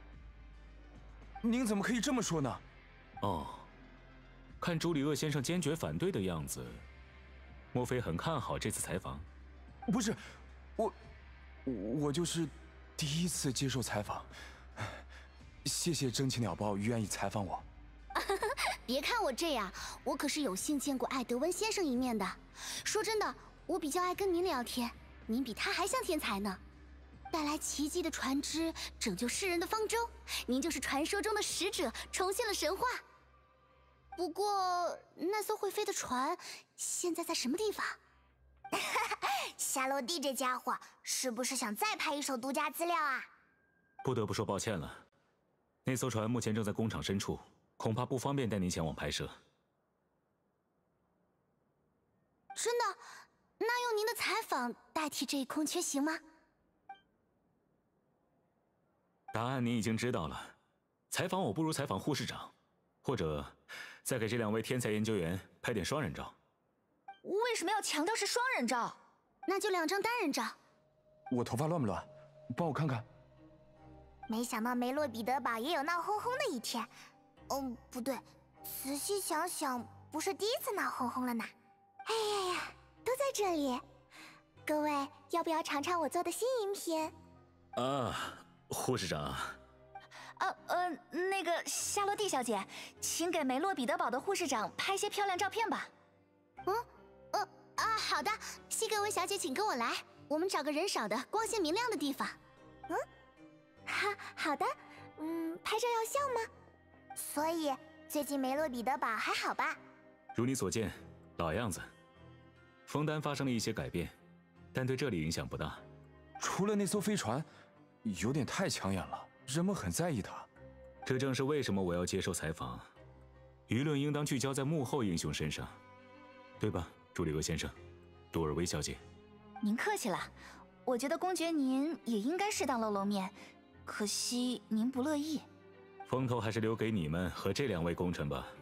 您怎么可以这么说呢？ 哦，看朱里厄先生坚决反对的样子，莫非很看好这次采访？ 不是，我我就是第一次接受采访。谢谢《蒸汽鸟报》愿意采访我。 别看我这样，我可是有幸见过艾德温先生一面的。说真的，我比较爱跟您聊天，您比他还像天才呢。带来奇迹的船只，拯救世人的方舟，您就是传说中的使者，重现了神话。不过，那艘会飞的船现在在什么地方？夏洛蒂这家伙是不是想再拍一手独家资料啊？ 不得不说抱歉了，那艘船目前正在工厂深处，恐怕不方便带您前往拍摄。 真的？那用您的采访代替这一空缺行吗？ 答案你已经知道了，采访我不如采访护士长，或者再给这两位天才研究员拍点双人照。 为什么要强调是双人照？ 那就两张单人照。 我头发乱不乱？帮我看看。 没想到梅洛彼得堡也有闹哄哄的一天。哦，不对，仔细想想，不是第一次闹哄哄了呢。哎呀呀，都在这里。各位，要不要尝尝我做的新饮品？ 啊，护士长。 呃呃，那个夏洛蒂小姐，请给梅洛彼得堡的护士长拍些漂亮照片吧。 嗯，呃啊，好的，西格维小姐，请跟我来，我们找个人少的、光线明亮的地方。嗯，哈，好的。嗯，拍照要笑吗？所以最近梅洛彼得堡还好吧？ 如你所见，老样子。枫丹发生了一些改变，但对这里影响不大。 除了那艘飞船，有点太抢眼了，人们很在意它。 这正是为什么我要接受采访。舆论应当聚焦在幕后英雄身上，对吧，朱里厄先生，杜尔薇小姐？ 您客气了，我觉得公爵您也应该适当露露面，可惜您不乐意。 风头还是留给你们和这两位功臣吧。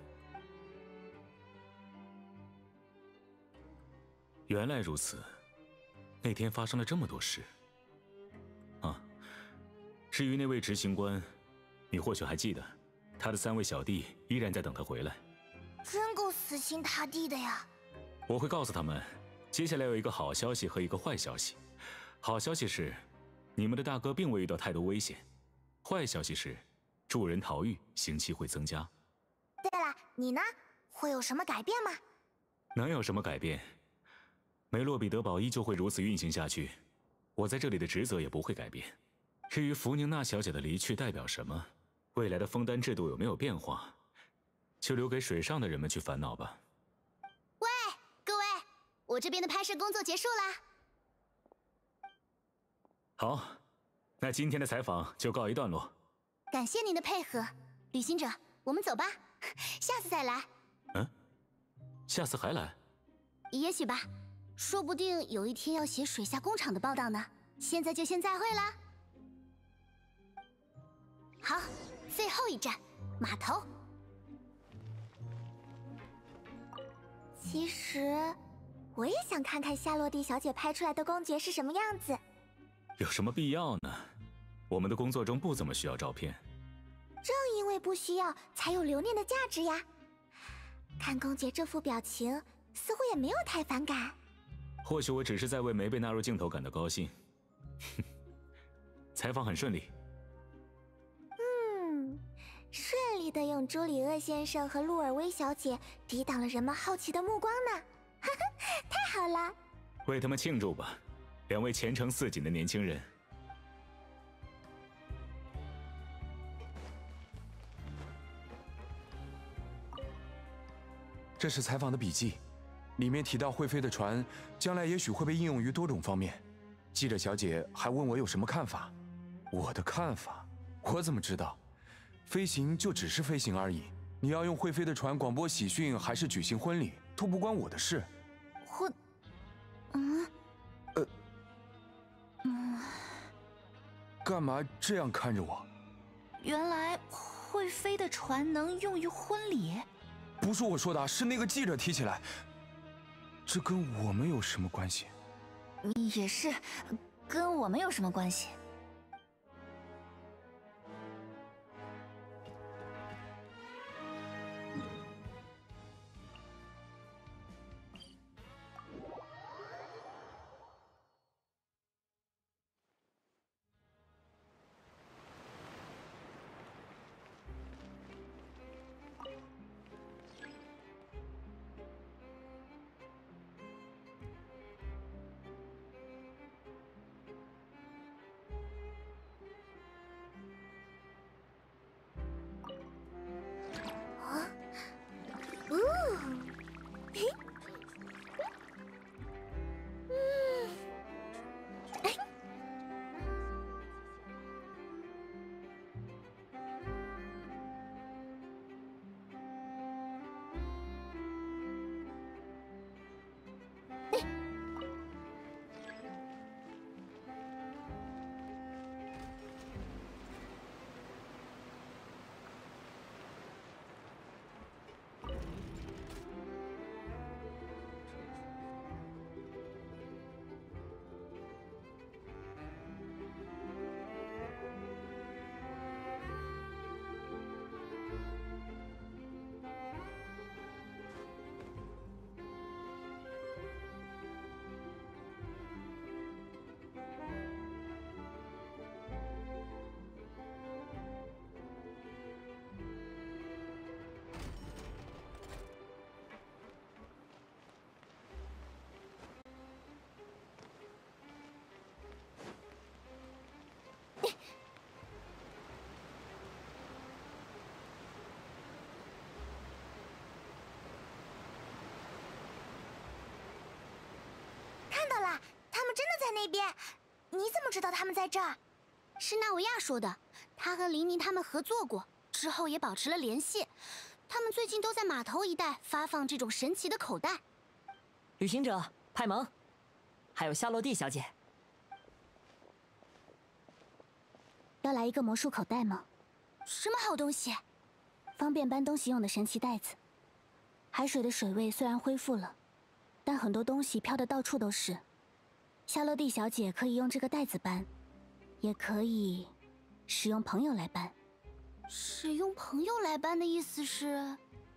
原来如此，那天发生了这么多事。啊，至于那位执行官，你或许还记得，他的三位小弟依然在等他回来。 真够死心塌地的呀！ 我会告诉他们，接下来有一个好消息和一个坏消息。好消息是，你们的大哥并未遇到太多危险；坏消息是，助人逃狱刑期会增加。 对了，你呢？会有什么改变吗？ 能有什么改变？梅洛彼得堡依旧会如此运行下去，我在这里的职责也不会改变。至于弗宁娜小姐的离去代表什么，未来的枫丹制度有没有变化，就留给水上的人们去烦恼吧。 喂，各位，我这边的拍摄工作结束啦。 好，那今天的采访就告一段落。 感谢您的配合，旅行者，我们走吧，下次再来。 嗯，下次还来？ 也许吧，说不定有一天要写水下工厂的报道呢。现在就先再会啦。好，最后一站，码头。其实，我也想看看夏洛蒂小姐拍出来的公爵是什么样子。 有什么必要呢？我们的工作中不怎么需要照片。 正因为不需要，才有留念的价值呀。看公爵这副表情，似乎也没有太反感。 或许我只是在为没被纳入镜头感到高兴。采访很顺利。 嗯，顺利的用朱里厄先生和露尔薇小姐抵挡了人们好奇的目光呢。哈哈，太好了！ 为他们庆祝吧，两位前程似锦的年轻人。 这是采访的笔记，里面提到会飞的船将来也许会被应用于多种方面。记者小姐还问我有什么看法，我的看法，我怎么知道？飞行就只是飞行而已，你要用会飞的船广播喜讯还是举行婚礼，都不关我的事。 婚……嗯， 呃，嗯，干嘛这样看着我？ 原来会飞的船能用于婚礼？ 不是我说的，是那个记者提起来。这跟我们有什么关系？ 也是，跟我们有什么关系？ 看到了，他们真的在那边。你怎么知道他们在这儿？ 是纳维亚说的，他和琳妮他们合作过，之后也保持了联系。他们最近都在码头一带发放这种神奇的口袋。 旅行者派蒙，还有夏洛蒂小姐， 要来一个魔术口袋吗？ 什么好东西？ 方便搬东西用的神奇袋子。海水的水位虽然恢复了，但很多东西飘得到处都是。夏洛蒂小姐可以用这个袋子搬，也可以使用朋友来搬。 使用朋友来搬的意思是？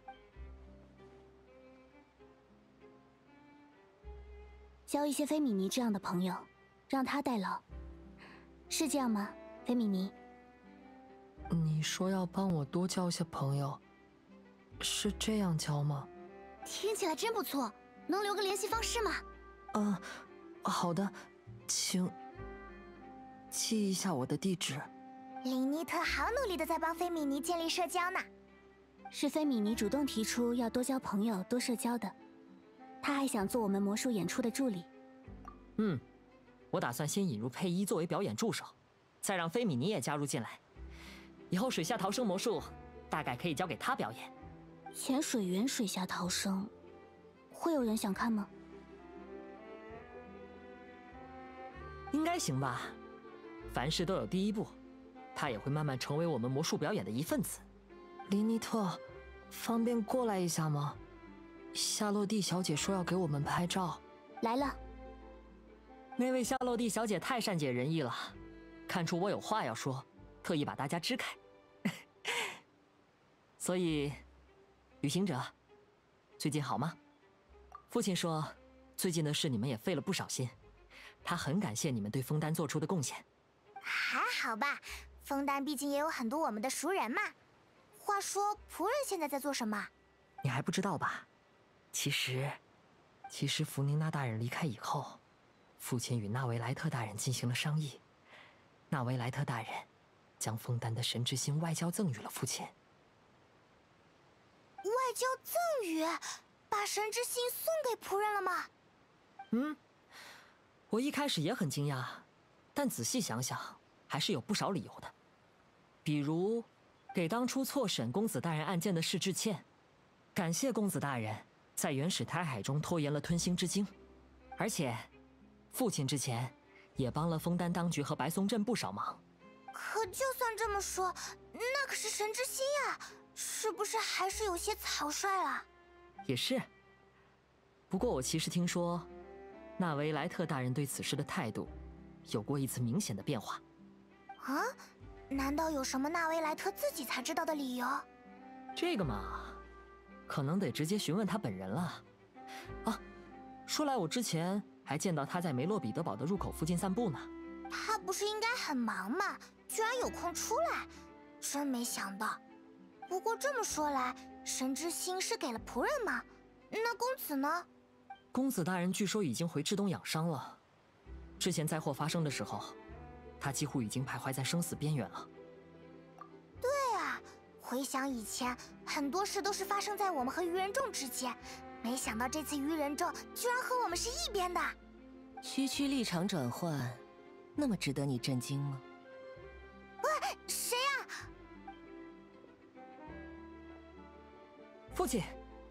交一些菲米尼这样的朋友，让他代劳，是这样吗，菲米尼？ 你说要帮我多交些朋友，是这样交吗？ 听起来真不错，能留个联系方式吗？ 嗯、呃，好的，请记一下我的地址。 林妮特好努力的在帮菲米尼建立社交呢。 是菲米尼主动提出要多交朋友、多社交的。他还想做我们魔术演出的助理。 嗯，我打算先引入佩伊作为表演助手，再让菲米尼也加入进来。以后水下逃生魔术大概可以交给他表演。 潜水员水下逃生，会有人想看吗？ 应该行吧。凡事都有第一步，他也会慢慢成为我们魔术表演的一份子。 林妮特，方便过来一下吗？夏洛蒂小姐说要给我们拍照。 来了。 那位夏洛蒂小姐太善解人意了，看出我有话要说，特意把大家支开。所以，旅行者，最近好吗？父亲说，最近的事你们也费了不少心，他很感谢你们对枫丹做出的贡献。 还好吧，枫丹毕竟也有很多我们的熟人嘛。话说，仆人现在在做什么？ 你还不知道吧？其实，其实弗宁娜大人离开以后，父亲与纳维莱特大人进行了商议。纳维莱特大人将枫丹的神之心外交赠予了父亲。 外交赠予，把神之心送给仆人了吗？ 嗯，我一开始也很惊讶，但仔细想想，还是有不少理由的。比如，给当初错审公子大人案件的事致歉，感谢公子大人在原始胎海中拖延了吞星之精，而且，父亲之前也帮了枫丹当局和白松镇不少忙。 可就算这么说，那那可是神之心呀，是不是还是有些草率了？ 也是。不过我其实听说，纳维莱特大人对此事的态度，有过一次明显的变化。 啊？难道有什么纳维莱特自己才知道的理由？ 这个嘛，可能得直接询问他本人了。啊，说来我之前还见到他在梅洛彼得堡的入口附近散步呢。 他不是应该很忙吗？居然有空出来，真没想到。不过这么说来，神之心是给了仆人吗？那公子呢？ 公子大人据说已经回至东养伤了。之前灾祸发生的时候，他几乎已经徘徊在生死边缘了。 对啊，回想以前，很多事都是发生在我们和愚人众之间，没想到这次愚人众居然和我们是一边的。 区区立场转换，那么值得你震惊吗？ 喂，谁呀？ 父亲。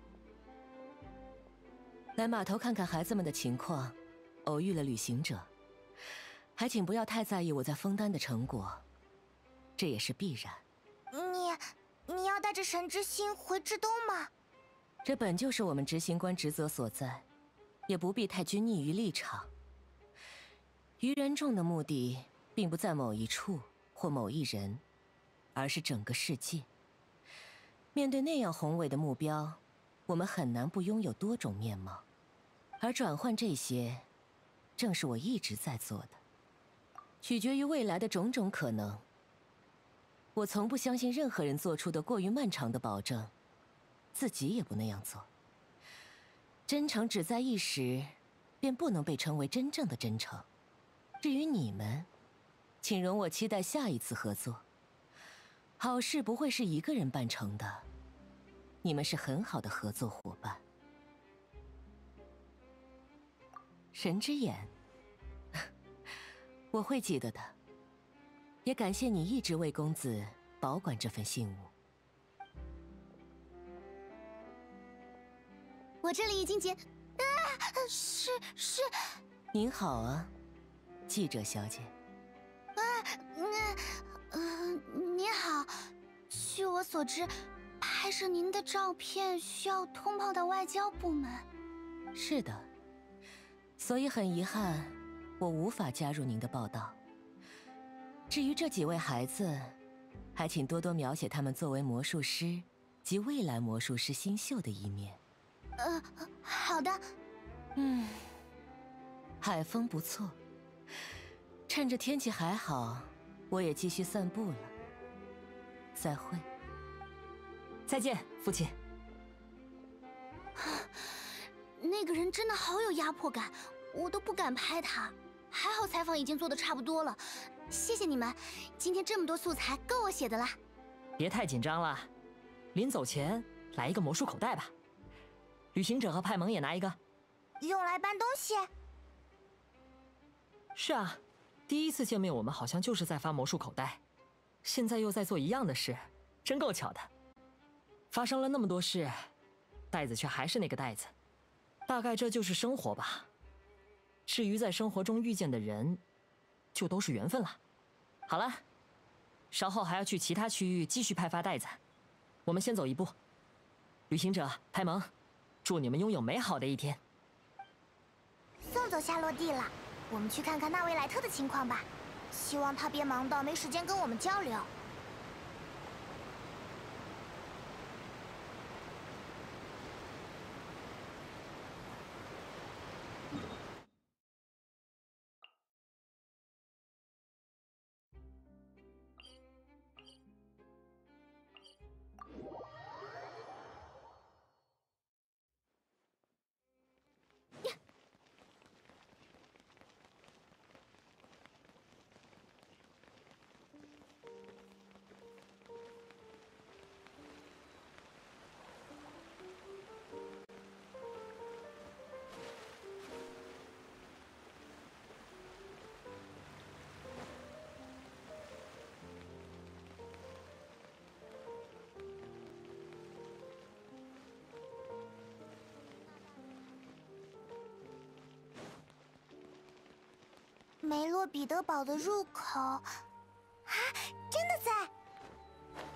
来码头看看孩子们的情况，偶遇了旅行者，还请不要太在意我在枫丹的成果，这也是必然。 你，你要带着神之心回至东吗？ 这本就是我们执行官职责所在，也不必太拘泥于立场。愚人众的目的，并不在某一处或某一人，而是整个世界。面对那样宏伟的目标，我们很难不拥有多种面貌，而转换这些，正是我一直在做的。取决于未来的种种可能。我从不相信任何人做出的过于漫长的保证，自己也不那样做。真诚只在一时，便不能被称为真正的真诚。至于你们，请容我期待下一次合作。好事不会是一个人办成的，你们是很好的合作伙伴。神之眼，我会记得的。也感谢你一直为公子保管这份信物。 我这里已经结……啊，是是。 您好啊，记者小姐。 啊，嗯嗯、呃，你好。据我所知，拍摄您的照片需要通报到外交部门。 是的，所以很遗憾，我无法加入您的报道。至于这几位孩子，还请多多描写他们作为魔术师及未来魔术师新秀的一面。 呃，好的。 嗯，海风不错。趁着天气还好，我也继续散步了。再会。 再见，父亲。 那个人真的好有压迫感，我都不敢拍他。还好采访已经做得差不多了，谢谢你们，今天这么多素材够我写的啦。 别太紧张了，临走前来一个魔术口袋吧。旅行者和派蒙也拿一个， 用来搬东西。 是啊，第一次见面我们好像就是在发魔术口袋，现在又在做一样的事，真够巧的。发生了那么多事，袋子却还是那个袋子，大概这就是生活吧。至于在生活中遇见的人，就都是缘分了。好了，稍后还要去其他区域继续派发袋子，我们先走一步。旅行者派蒙，祝你们拥有美好的一天。 送走夏洛蒂了，我们去看看纳维莱特的情况吧，希望他别忙到没时间跟我们交流。梅洛彼得堡的入口，啊，真的在！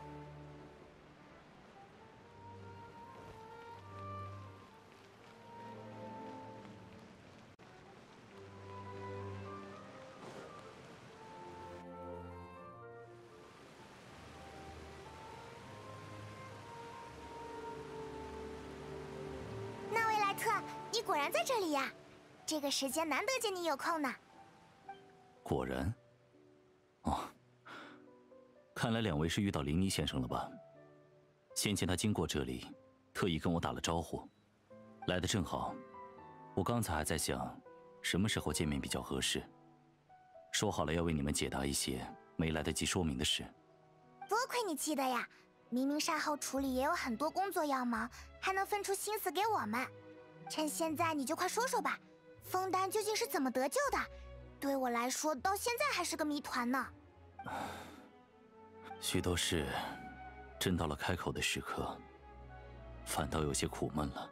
果然在这里呀！这个时间难得见你有空呢。 果然。哦，看来两位是遇到林妮先生了吧？先前他经过这里，特意跟我打了招呼，来的正好。我刚才还在想，什么时候见面比较合适。说好了要为你们解答一些没来得及说明的事。 多亏你记得呀！明明善后处理也有很多工作要忙，还能分出心思给我们。趁现在，你就快说说吧，枫丹究竟是怎么得救的？对我来说，到现在还是个谜团呢。 许多事，真到了开口的时刻，反倒有些苦闷了。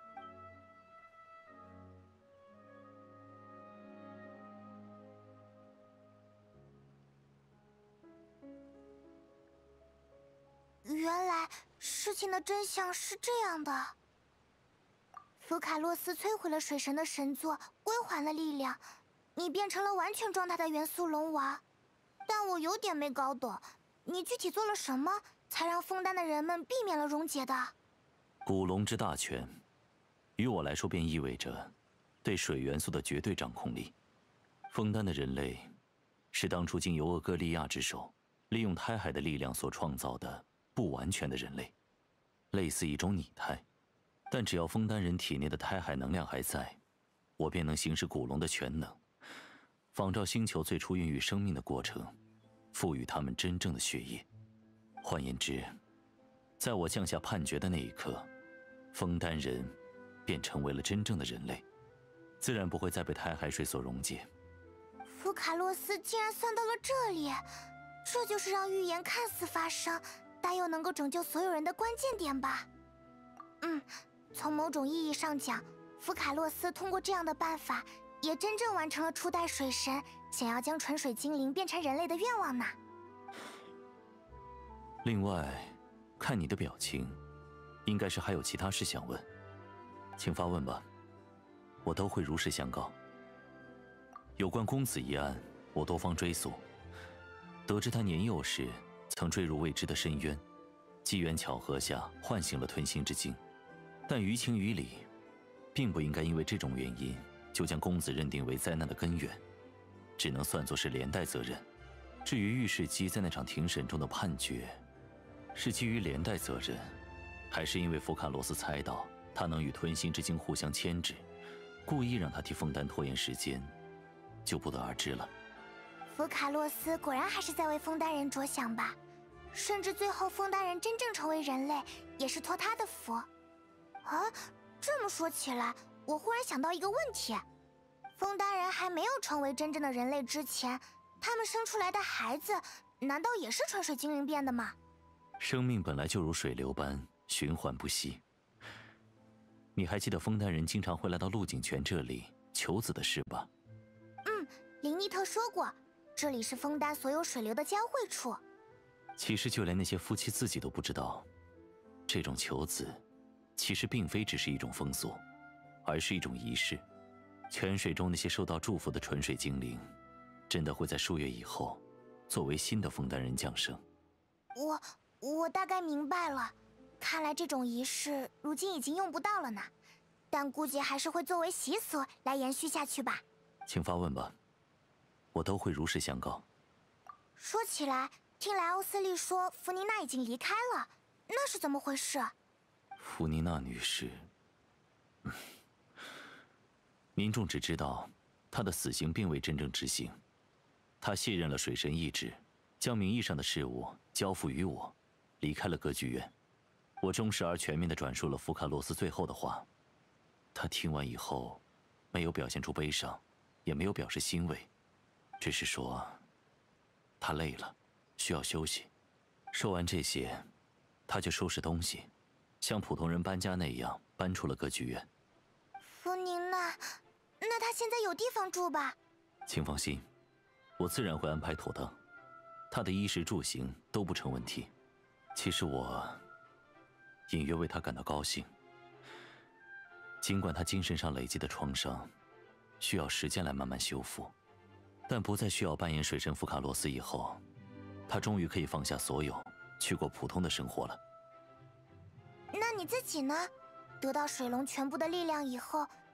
原来事情的真相是这样的。福卡洛斯摧毁了水神的神座，归还了力量，你变成了完全状态的元素龙王。但我有点没搞懂，你具体做了什么，才让枫丹的人们避免了溶解的？ 古龙之大权，于我来说便意味着对水元素的绝对掌控力。枫丹的人类，是当初经由厄戈利亚之手，利用胎海的力量所创造的不完全的人类，类似一种拟态。但只要枫丹人体内的胎海能量还在，我便能行使古龙的全能，仿照星球最初孕育生命的过程，赋予他们真正的血液。换言之，在我降下判决的那一刻，枫丹人便成为了真正的人类，自然不会再被胎海水所溶解。 福卡洛斯竟然算到了这里，这就是让预言看似发生，但又能够拯救所有人的关键点吧？嗯，从某种意义上讲，福卡洛斯通过这样的办法，也真正完成了初代水神想要将纯水精灵变成人类的愿望呢。 另外，看你的表情，应该是还有其他事想问，请发问吧，我都会如实相告。有关公子一案，我多方追溯，得知他年幼时曾坠入未知的深渊，机缘巧合下唤醒了吞心之精，但于情于理，并不应该因为这种原因就将公子认定为灾难的根源，只能算作是连带责任。至于御史机在那场庭审中的判决，是基于连带责任，还是因为福卡洛斯猜到他能与吞心之精互相牵制，故意让他替枫丹拖延时间，就不得而知了。 福卡洛斯果然还是在为枫丹人着想吧，甚至最后枫丹人真正成为人类，也是托他的福。啊，这么说起来，我忽然想到一个问题：枫丹人还没有成为真正的人类之前，他们生出来的孩子，难道也是纯水精灵变的吗？ 生命本来就如水流般循环不息。你还记得枫丹人经常会来到陆景泉这里求子的事吧？ 嗯，林妮特说过，这里是枫丹所有水流的交汇处。 其实就连那些夫妻自己都不知道，这种求子其实并非只是一种风俗，而是一种仪式。泉水中那些受到祝福的纯水精灵，真的会在数月以后作为新的枫丹人降生。 我我大概明白了，看来这种仪式如今已经用不到了呢，但估计还是会作为习俗来延续下去吧。 请发问吧，我都会如实相告。 说起来，听莱欧斯利说弗妮娜已经离开了，那是怎么回事？ 弗妮娜女士，民众只知道她的死刑并未真正执行，她卸任了水神意志，将名义上的事务交付于我，离开了歌剧院。我忠实而全面地转述了福卡洛斯最后的话。他听完以后，没有表现出悲伤，也没有表示欣慰，只是说他累了，需要休息。说完这些，他就收拾东西，像普通人搬家那样搬出了歌剧院。 弗妮娜，那她现在有地方住吧？ 请放心，我自然会安排妥当，她的衣食住行都不成问题。其实我隐约为她感到高兴，尽管她精神上累积的创伤需要时间来慢慢修复，但不再需要扮演水神福卡洛斯以后，她终于可以放下所有，去过普通的生活了。 那你自己呢？得到水龙全部的力量以后，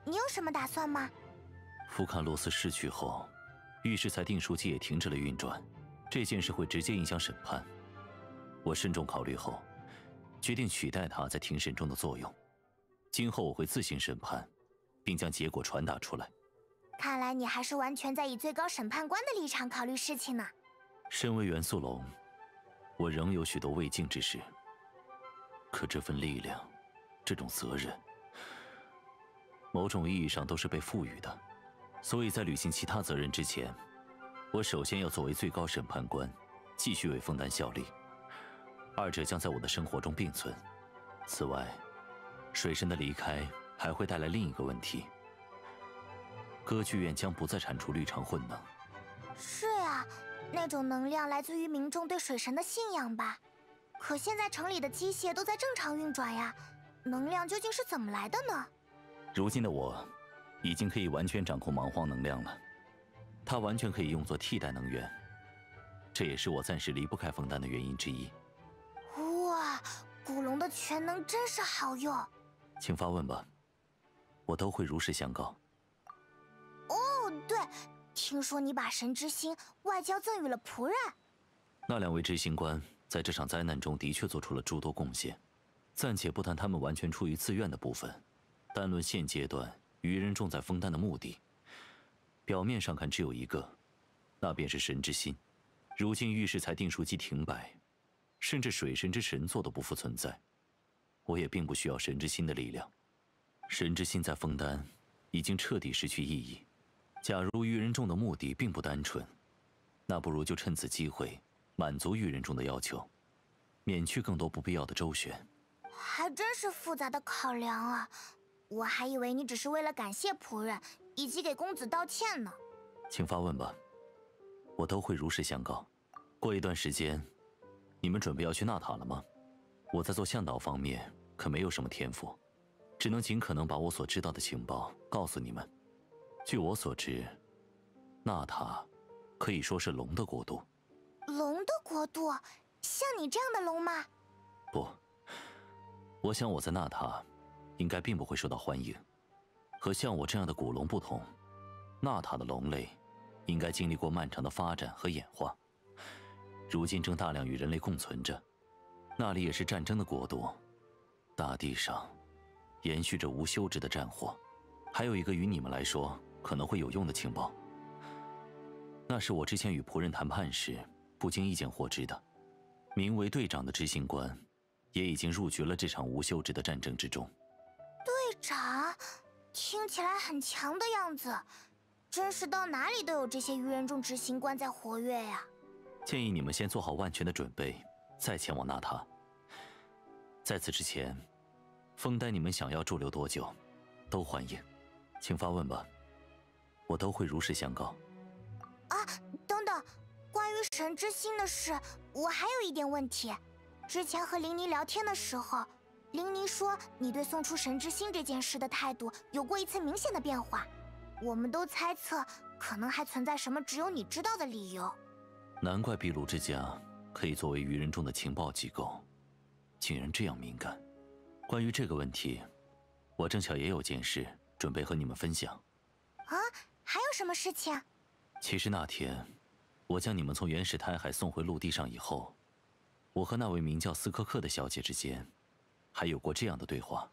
你有什么打算吗？ 福卡洛斯逝去后，御史裁定书机也停止了运转，这件事会直接影响审判。我慎重考虑后，决定取代它在庭审中的作用。今后我会自行审判，并将结果传达出来。 看来你还是完全在以最高审判官的立场考虑事情呢。 身为元素龙，我仍有许多未尽之事。可这份力量，这种责任，某种意义上都是被赋予的。所以在履行其他责任之前，我首先要作为最高审判官，继续为枫丹效力。二者将在我的生活中并存。此外，水神的离开还会带来另一个问题：歌剧院将不再产出绿常混能。 是呀，那种能量来自于民众对水神的信仰吧？可现在城里的机械都在正常运转呀，能量究竟是怎么来的呢？ 如今的我，已经可以完全掌控蛮荒能量了，它完全可以用作替代能源。这也是我暂时离不开枫丹的原因之一。 哇，古龙的全能真是好用！ 请发问吧，我都会如实相告。 哦，对，听说你把神之心外交赠予了仆人。 那两位执行官在这场灾难中的确做出了诸多贡献，暂且不谈他们完全出于自愿的部分，单论现阶段愚人众在枫丹的目的，表面上看只有一个，那便是神之心。如今御史裁定书机停摆，甚至水神之神座都不复存在，我也并不需要神之心的力量。神之心在枫丹已经彻底失去意义。假如愚人众的目的并不单纯，那不如就趁此机会满足愚人众的要求，免去更多不必要的周旋。 还真是复杂的考量啊！我还以为你只是为了感谢仆人以及给公子道歉呢。 请发问吧，我都会如实相告。过一段时间，你们准备要去纳塔了吗？我在做向导方面可没有什么天赋，只能尽可能把我所知道的情报告诉你们。据我所知，纳塔可以说是龙的国度。 龙的国度？像你这样的龙吗？ 不，我想我在纳塔应该并不会受到欢迎。和像我这样的古龙不同，纳塔的龙类应该经历过漫长的发展和演化，如今正大量与人类共存着。那里也是战争的国度，大地上延续着无休止的战火。还有一个与你们来说可能会有用的情报，那是我之前与仆人谈判时不经意间获知的。名为队长的执行官也已经入局了这场无休止的战争之中。 队长听起来很强的样子，真是到哪里都有这些愚人众执行官在活跃呀。 建议你们先做好万全的准备，再前往纳塔。在此之前，枫丹你们想要驻留多久，都欢迎，请发问吧，我都会如实相告。 啊，等等，关于神之心的事，我还有一点问题。之前和林妮聊天的时候，林妮说你对送出神之心这件事的态度有过一次明显的变化，我们都猜测可能还存在什么只有你知道的理由。 难怪秘鲁之家可以作为愚人众的情报机构，竟然这样敏感。关于这个问题，我正巧也有件事准备和你们分享。 啊，还有什么事情？ 其实那天，我将你们从原始胎海送回陆地上以后，我和那位名叫斯科克的小姐之间，还有过这样的对话。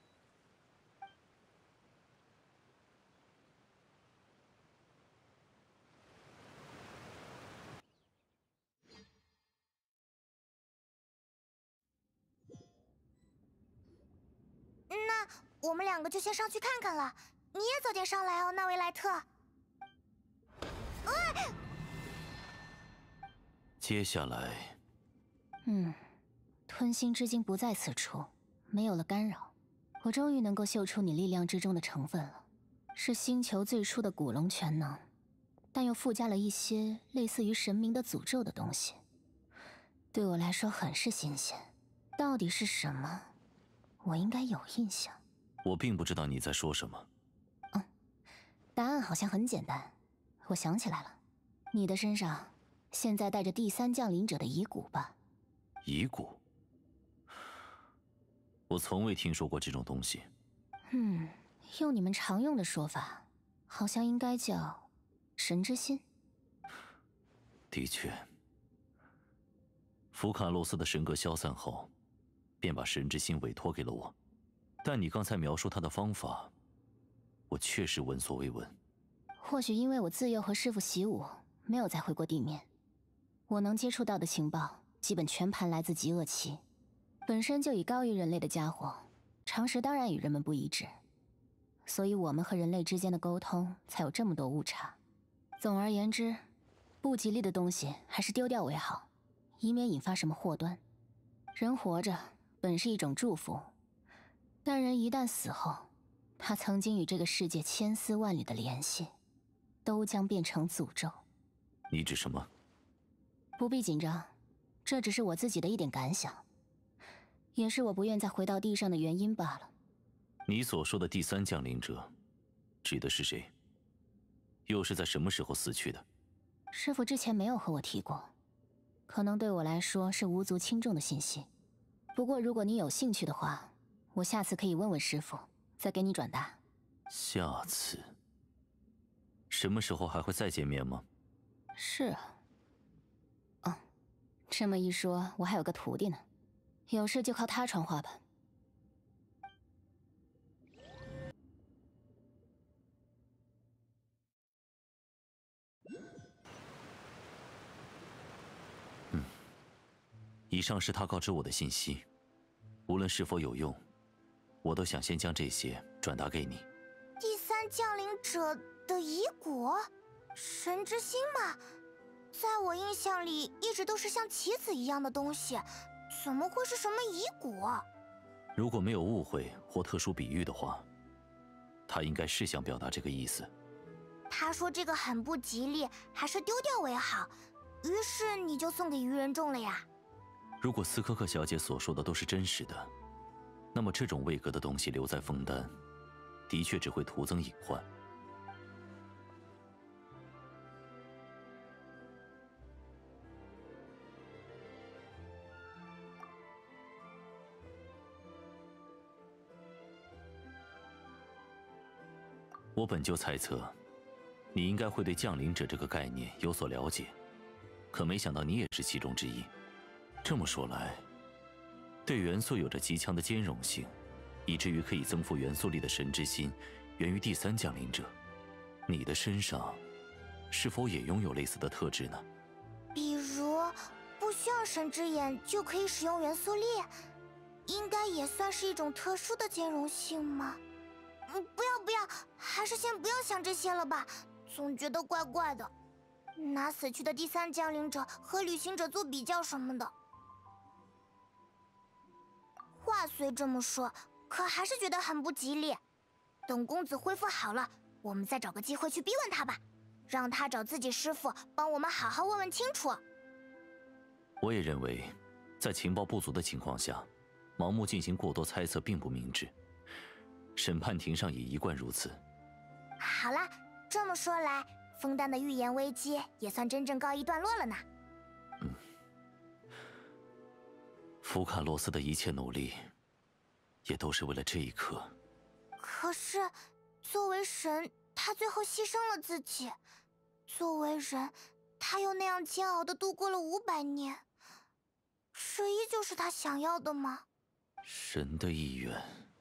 那我们两个就先上去看看了，你也早点上来哦，纳维莱特。哎， 接下来， 嗯，吞心之精不在此处，没有了干扰，我终于能够嗅出你力量之中的成分了，是星球最初的古龙全能，但又附加了一些类似于神明的诅咒的东西，对我来说很是新鲜。到底是什么？我应该有印象。 我并不知道你在说什么。 嗯，答案好像很简单，我想起来了，你的身上现在带着第三降临者的遗骨吧？ 遗骨？我从未听说过这种东西。 嗯， 用你们常用的说法，好像应该叫神之心。 的确，福卡洛斯的神格消散后，便把神之心委托给了我。但你刚才描述他的方法，我确实闻所未闻。 或许因为我自幼和师父习武，没有再回过地面，我能接触到的情报基本全盘来自极恶期。本身就已高于人类的家伙，常识当然与人们不一致，所以我们和人类之间的沟通才有这么多误差。总而言之，不吉利的东西还是丢掉为好，以免引发什么祸端。人活着本是一种祝福，但人一旦死后，他曾经与这个世界千丝万缕的联系，都将变成诅咒。 你指什么？ 不必紧张，这只是我自己的一点感想，也是我不愿再回到地上的原因罢了。 你所说的第三降临者，指的是谁？又是在什么时候死去的？ 师父之前没有和我提过，可能对我来说是无足轻重的信息。不过如果你有兴趣的话，我下次可以问问师父，再给你转达。 下次？什么时候还会再见面吗？ 是啊。哦，这么一说，我还有个徒弟呢，有事就靠他传话吧。 以上是他告知我的信息，无论是否有用，我都想先将这些转达给你。 第三降临者的遗骨，神之心嘛，在我印象里一直都是像棋子一样的东西，怎么会是什么遗骨？ 如果没有误会或特殊比喻的话，他应该是想表达这个意思。 他说这个很不吉利，还是丢掉为好，于是你就送给愚人众了呀。 如果斯科克小姐所说的都是真实的，那么这种位格的东西留在枫丹，的确只会徒增隐患。我本就猜测，你应该会对降临者这个概念有所了解，可没想到你也是其中之一。这么说来，对元素有着极强的兼容性，以至于可以增幅元素力的神之心，源于第三降临者。你的身上是否也拥有类似的特质呢？ 比如，不需要神之眼就可以使用元素力，应该也算是一种特殊的兼容性吗？嗯，不要不要，还是先不要想这些了吧，总觉得怪怪的。拿死去的第三降临者和旅行者做比较什么的。话虽这么说，可还是觉得很不吉利。等公子恢复好了，我们再找个机会去逼问他吧，让他找自己师父帮我们好好问问清楚。 我也认为，在情报不足的情况下，盲目进行过多猜测并不明智。审判庭上也一贯如此。 好了，这么说来，枫丹的预言危机也算真正告一段落了呢。 嗯。福卡洛斯的一切努力，也都是为了这一刻。 可是，作为神，他最后牺牲了自己；作为人，他又那样煎熬的度过了五百年。这依旧是他想要的吗？ 神的意愿，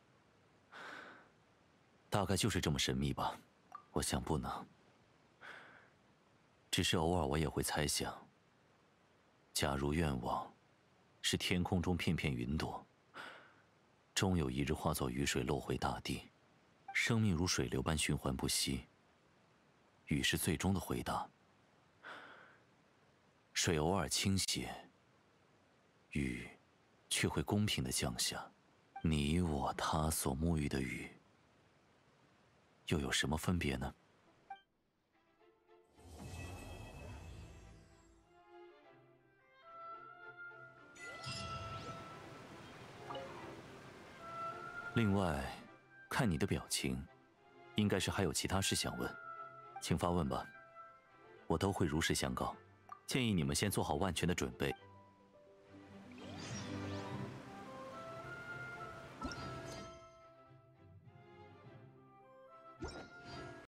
大概就是这么神秘吧。我想不能。只是偶尔我也会猜想，假如愿望是天空中片片云朵，终有一日化作雨水落回大地，生命如水流般循环不息。雨是最终的回答。水偶尔倾泻，雨却会公平地降下。你我他所沐浴的雨，又有什么分别呢？另外，看你的表情，应该是还有其他事想问，请发问吧，我都会如实相告。建议你们先做好万全的准备。